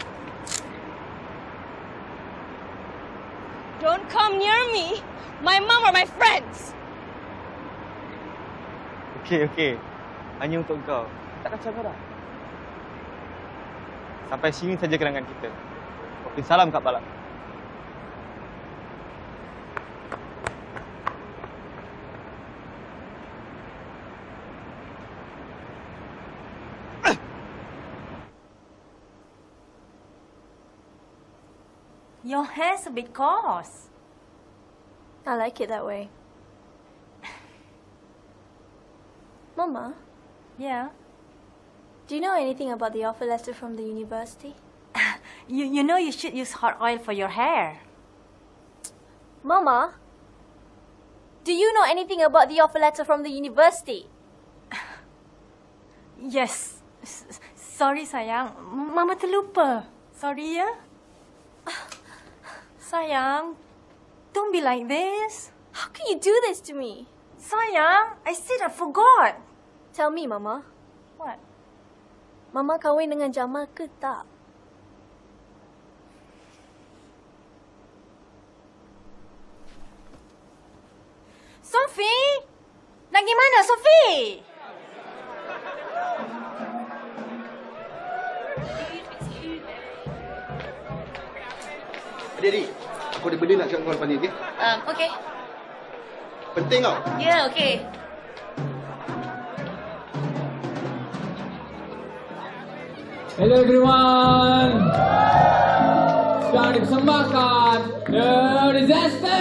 Don't come near me, my mom or my friends. Okey. Hanya untuk kau. Tak kacau kau dah. Sampai sini saja kenangan kita. Waktu salam kat Balak. Your hair's a bit coarse. I like it that way. Mama? Yeah? Do you know anything about the offer letter from the university? You know you should use hot oil for your hair. Mama? Do you know anything about the offer letter from the university? Yes. Sorry sayang, Mama terlupa. Sorry ya. Sayang, don't be like this. How can you do this to me? Sayang, I said I forgot. Tell me, Mama. What? Mama kahwin dengan Jamal ke tak? Sophie! Lagi mana, Sophie? Adik, aku ada benda nak cakap kau depan ni, okey? Okay. Penting tau. Yeah, okay. Hello everyone. Sekarang dipersembahkan The Disaster.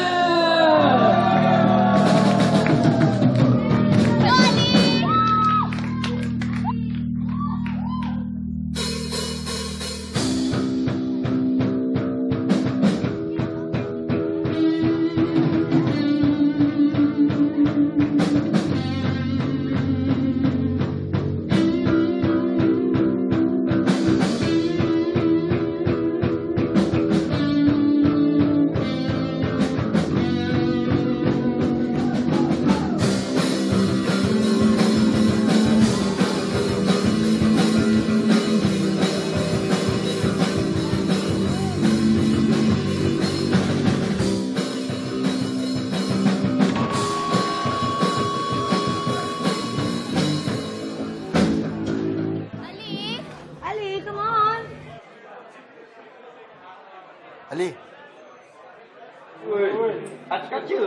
Ali. Kaca.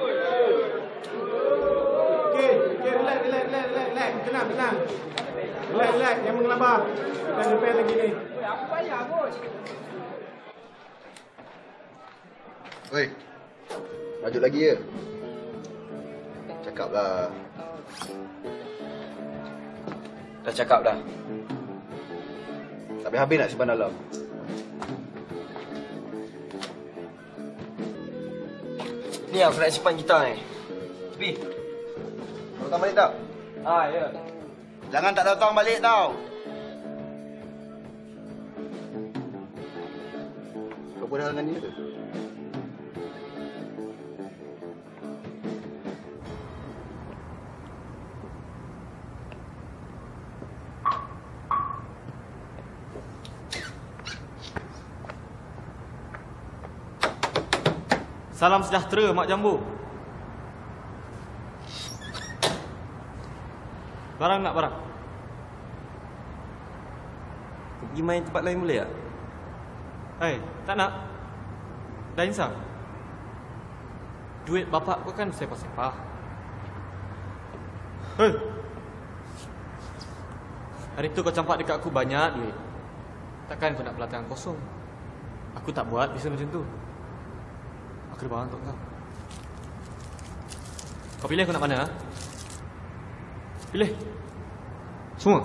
Okey, relax. Tenang. Relax, jangan mengelabah. Kita repair lagi ni. Aku bayar, bos. Oi. Lanjut lagi ya. Cakaplah. Dah cakap dah. Tak habis nak simpan dalam. Ni aku nak simpan gitar ni. Tepi. Kau datang balik tak? Ya. Jangan tak datang balik tau. Kau pun dah dengan dia ke? Salam sejahtera, Mak Jambu. Barang nak barang? Pergi main tempat lain boleh tak? Tak nak. Dah insaf. Duit bapak kau kan sepah-sepah. Hari tu kau campak dekat aku banyak duit. Takkan kau nak belah tangan kosong. Aku tak buat bisa macam tu. Aku ada barang untuk kau. Kau pilih aku nak mana? Pilih. Semua.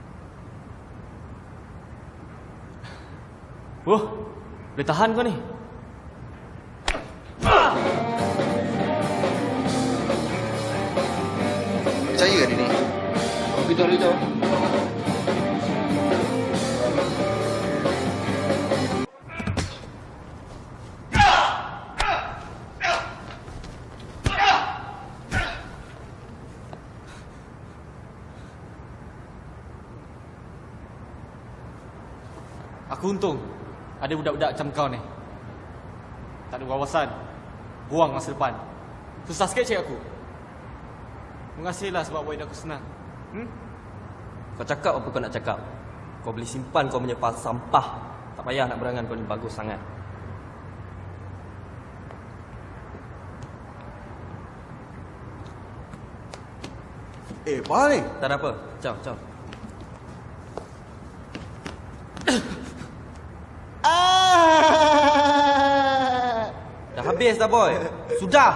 Boleh tahan kau ni. Rito. Aku untung ada budak-budak macam kau ni. Tak ada wawasan, buang masa depan. Susah sikit cik aku. Terima kasihlah sebab buat hidup aku senang. Kau cakap apa kau nak cakap? Kau boleh simpan kau punya sampah. Tak payah nak berangan kau ni bagus sangat. Apa ni? Tak ada apa. Ciao. Dah habis dah boy. Sudah.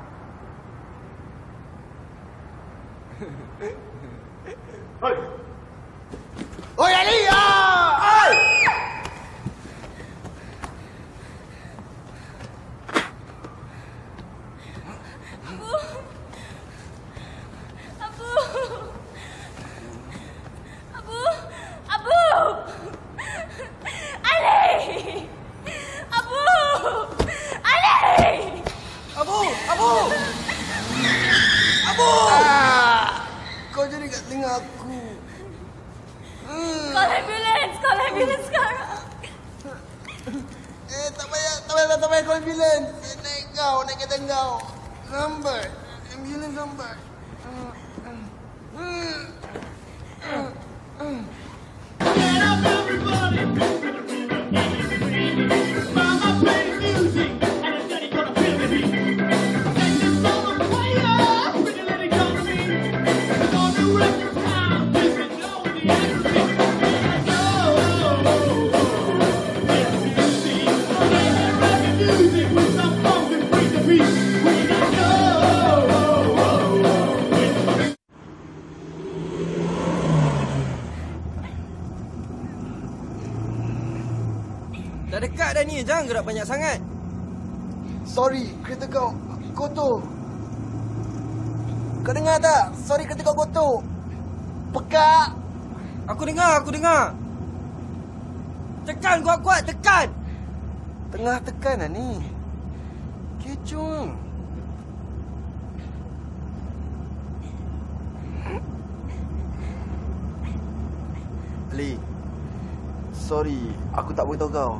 Oi Ali! Oi! Kau jadi kat telinga aku. Call ambulance sekarang. Tak payah call ambulance. Naik kereta kau. Number. Ambulance number. Dah dekat dah ni, jangan gerak banyak sangat. Sorry, kereta kau kotor. Kau dengar tak? Sorry, kereta kau kotor. Pekak. Aku dengar. Tekan kuat-kuat, tekan. Tengah tekan lah ni. Kecoh. Ali, sorry, aku tak beritahu kau.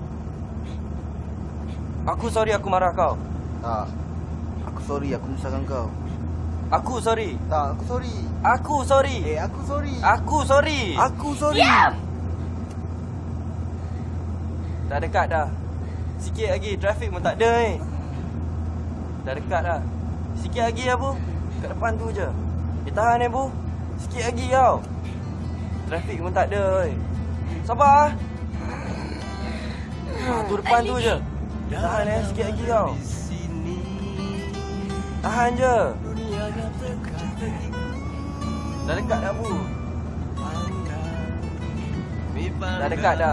Aku sorry aku marah kau. Tak. Aku sorry aku menyusahkan kau. Aku sorry. Tak, aku sorry. Aku sorry. Aku sorry. Aku sorry. Aku sorry. Diam! Dah dekat dah. Sikit lagi, trafik pun tak ada ni. Dah dekat dah. Sikit lagi Abu. Kat depan tu je. Tahan Abu. Sikit lagi tau. Trafik pun tak ada. Sabar. Tu depan tu je. Tahan sikit lagi tau. Tahan je. Dah dekat dah Bu. Dah dekat dah.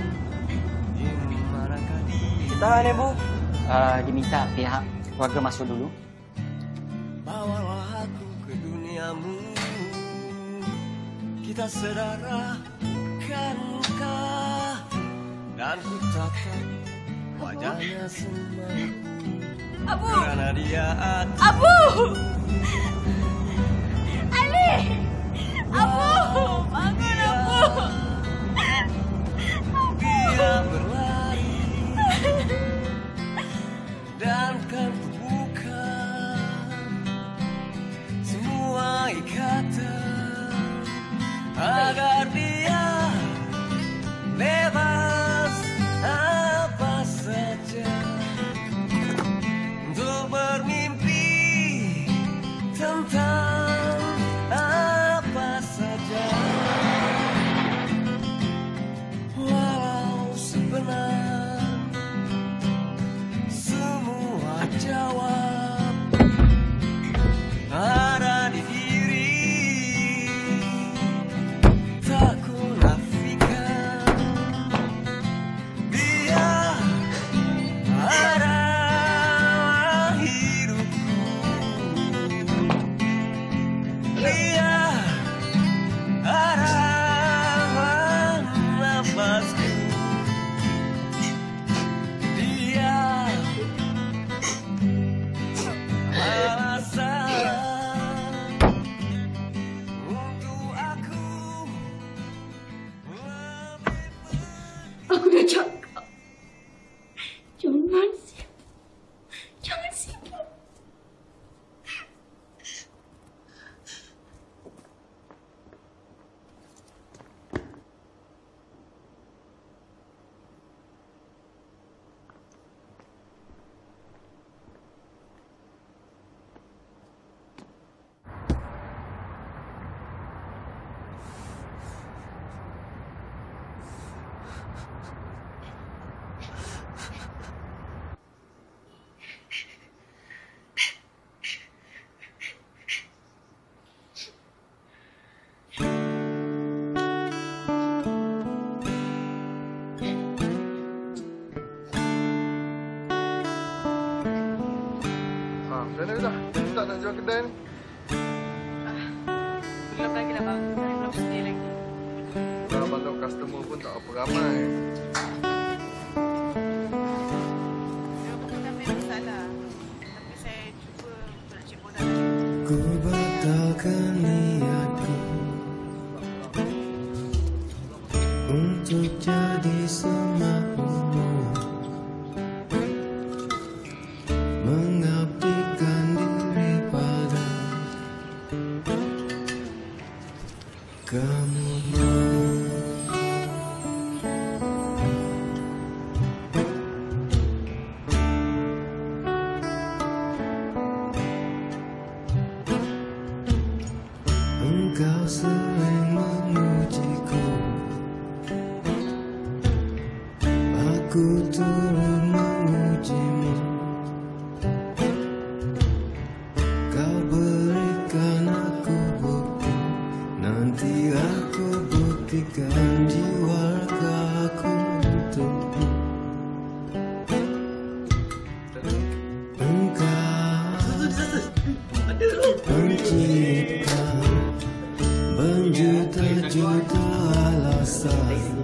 Tahan Bu. Diminta pihak keluarga masuk dulu. Bawalah aku ke duniamu. Kita sedara kankah. Dan ku tatap wajahnya semakin. Abu! Karena dia Abu! Ali! Abu! Bangun Abu! Dia berlari dan kan kubuka semua ikatan agar dia bebas apa saja untuk bermimpi tentang apa saja walau Macam mana dah? Tak nak jual kedai ni? Belum lagi lah bang. Saya belum sedia lagi. Kalau bandar customer pun tak apa ramai. Dia bukan tak ada masalah. Tapi saya cuba nak cik bodoh. Ku batalkan niatku untuk jadi semakmur, mengabdikan diri pada kamu. Engkau sering memujiku, aku turut memujimu. Kau berikan aku bukti, nanti aku buktikan jiwa aku untukmu. Pencipta berjuta-juta alasan,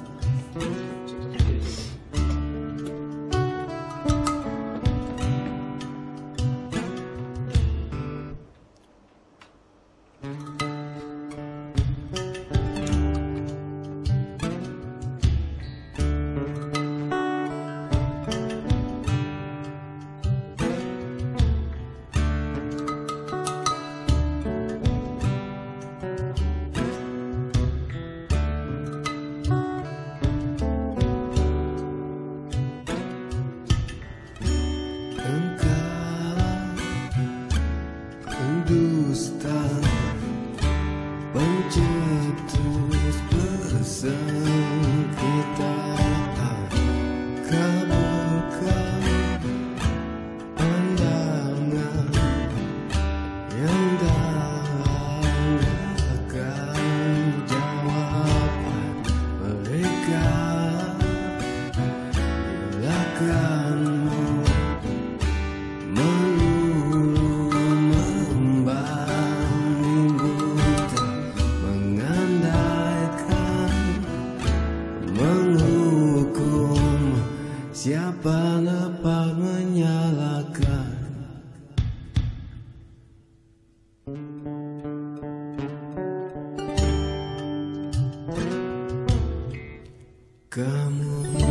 dusta, pencetus persengketaan, kabulkan pandangan yang dalam akan jawaban mereka. Ilakanmu siapa lepas menyalahkan. Kamu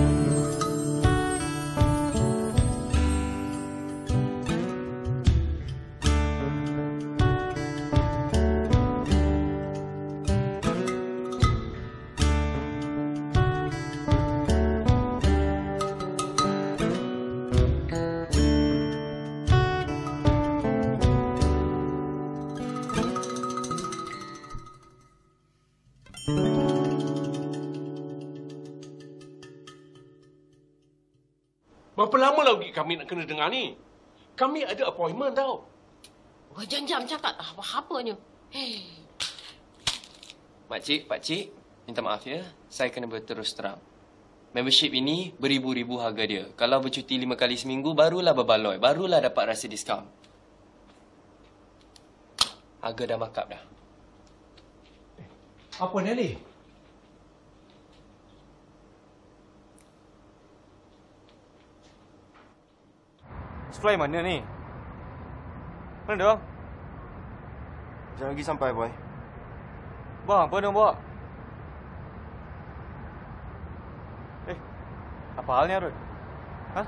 berapa lama lagi kami nak kena dengar ni? Kami ada appointment tau. Berjam-jam cakap tak apa-apanya. Hei. Pakcik, minta maaf ya. Saya kena berterus terang. Membership ini beribu-ribu harga dia. Kalau bercuti 5 kali seminggu, barulah berbaloi. Barulah dapat rasa diskaun. Harga dah markup dah. Apa ni, Ali? Supply mana ni? Mana dong? Jangan lagi sampai, boy. Bang, apa dong bawa? Apa hal ni, Harun? Hah?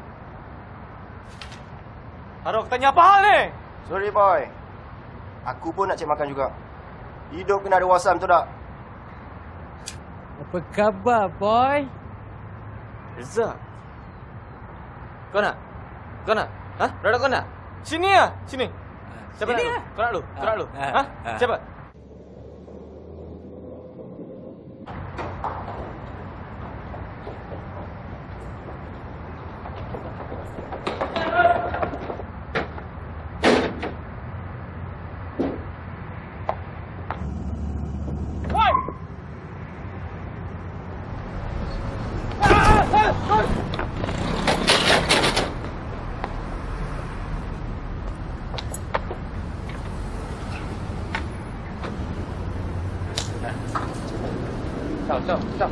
Harun, aku tanya apa hal ni? Sorry, boy. Aku pun nak cek makan juga. Hidup kena ada wasam, tu tak? Apa khabar, boy? Reza. Kau nak? Hah? Rada kau nak? Sini lah. Sini. Siapa nak lu? Kau nak lu? Kau nak lu? Hah? Siapa? Jom.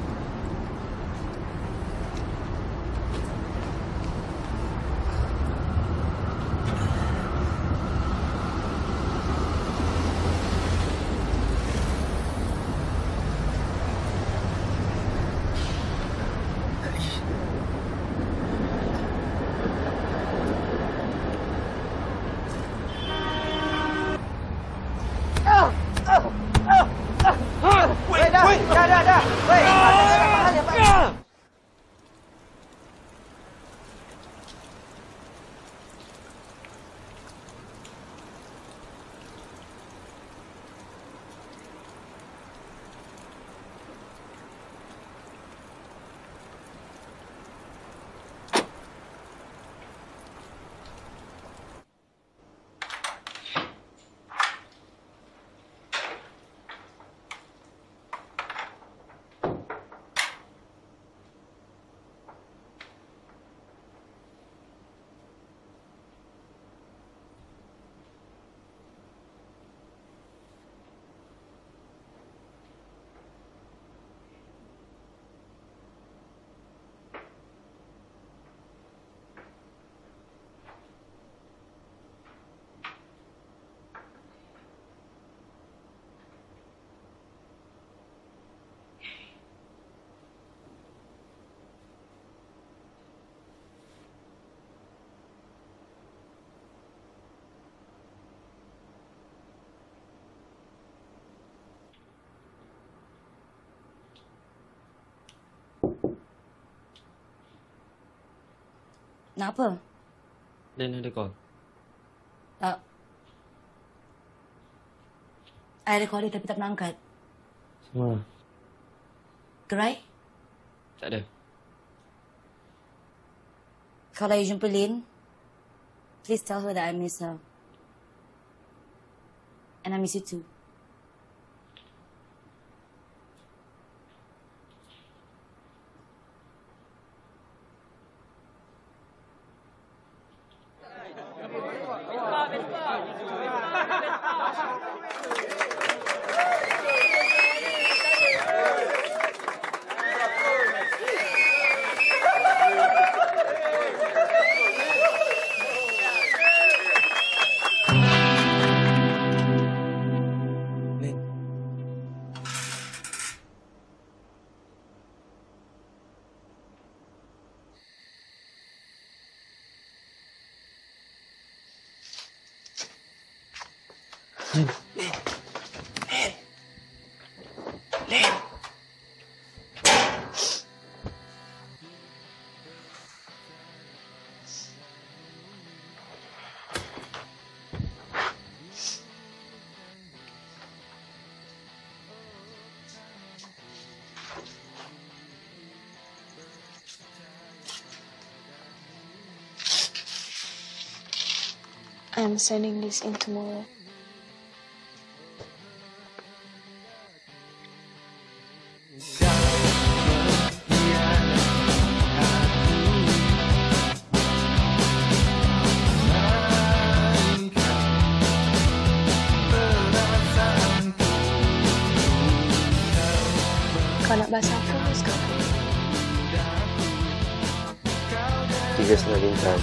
Nak apa? Dan ada call. I ada call dia tapi tak pernah angkat. Semua. Gerai? Tak ada. Kalau you jumpa Lynn, please tell her that I miss her. And I miss you too. I'm sending this in tomorrow. Kau nak bahas apa sekarang? 3,5 bintang.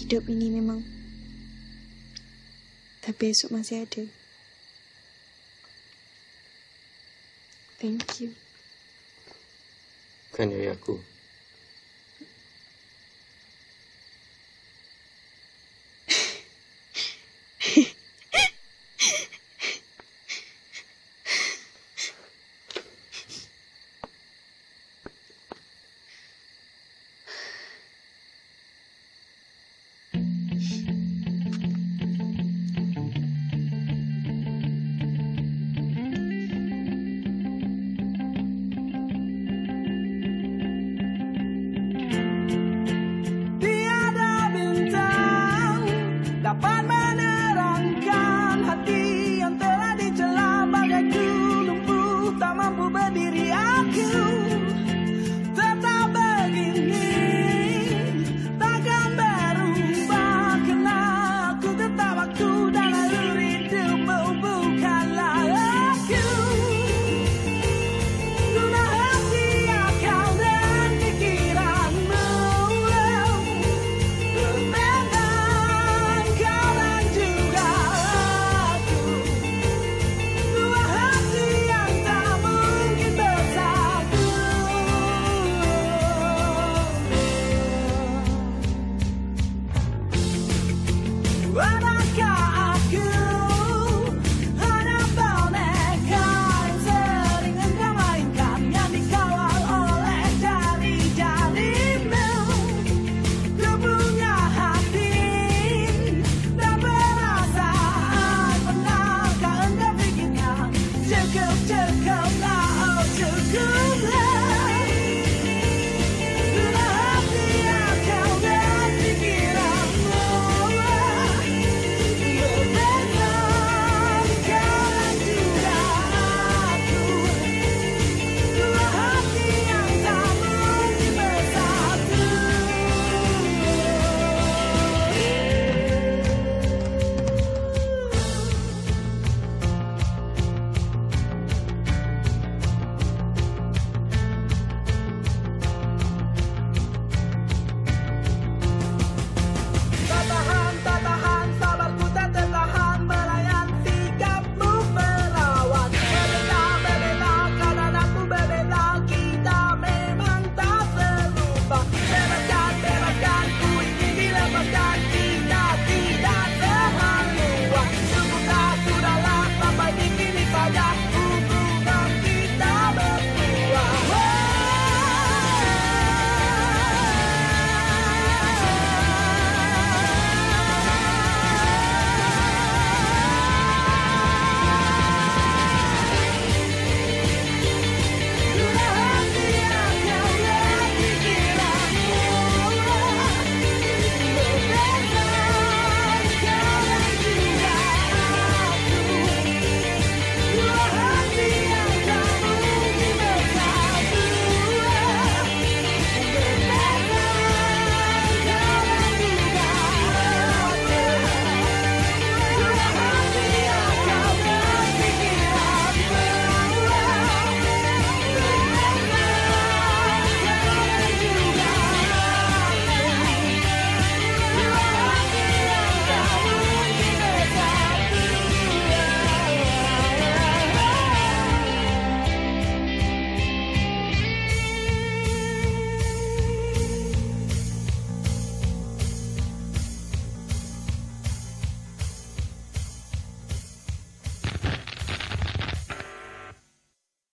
hidup ini memang. Tapi esok masih ada. Thank you. Kan dari aku.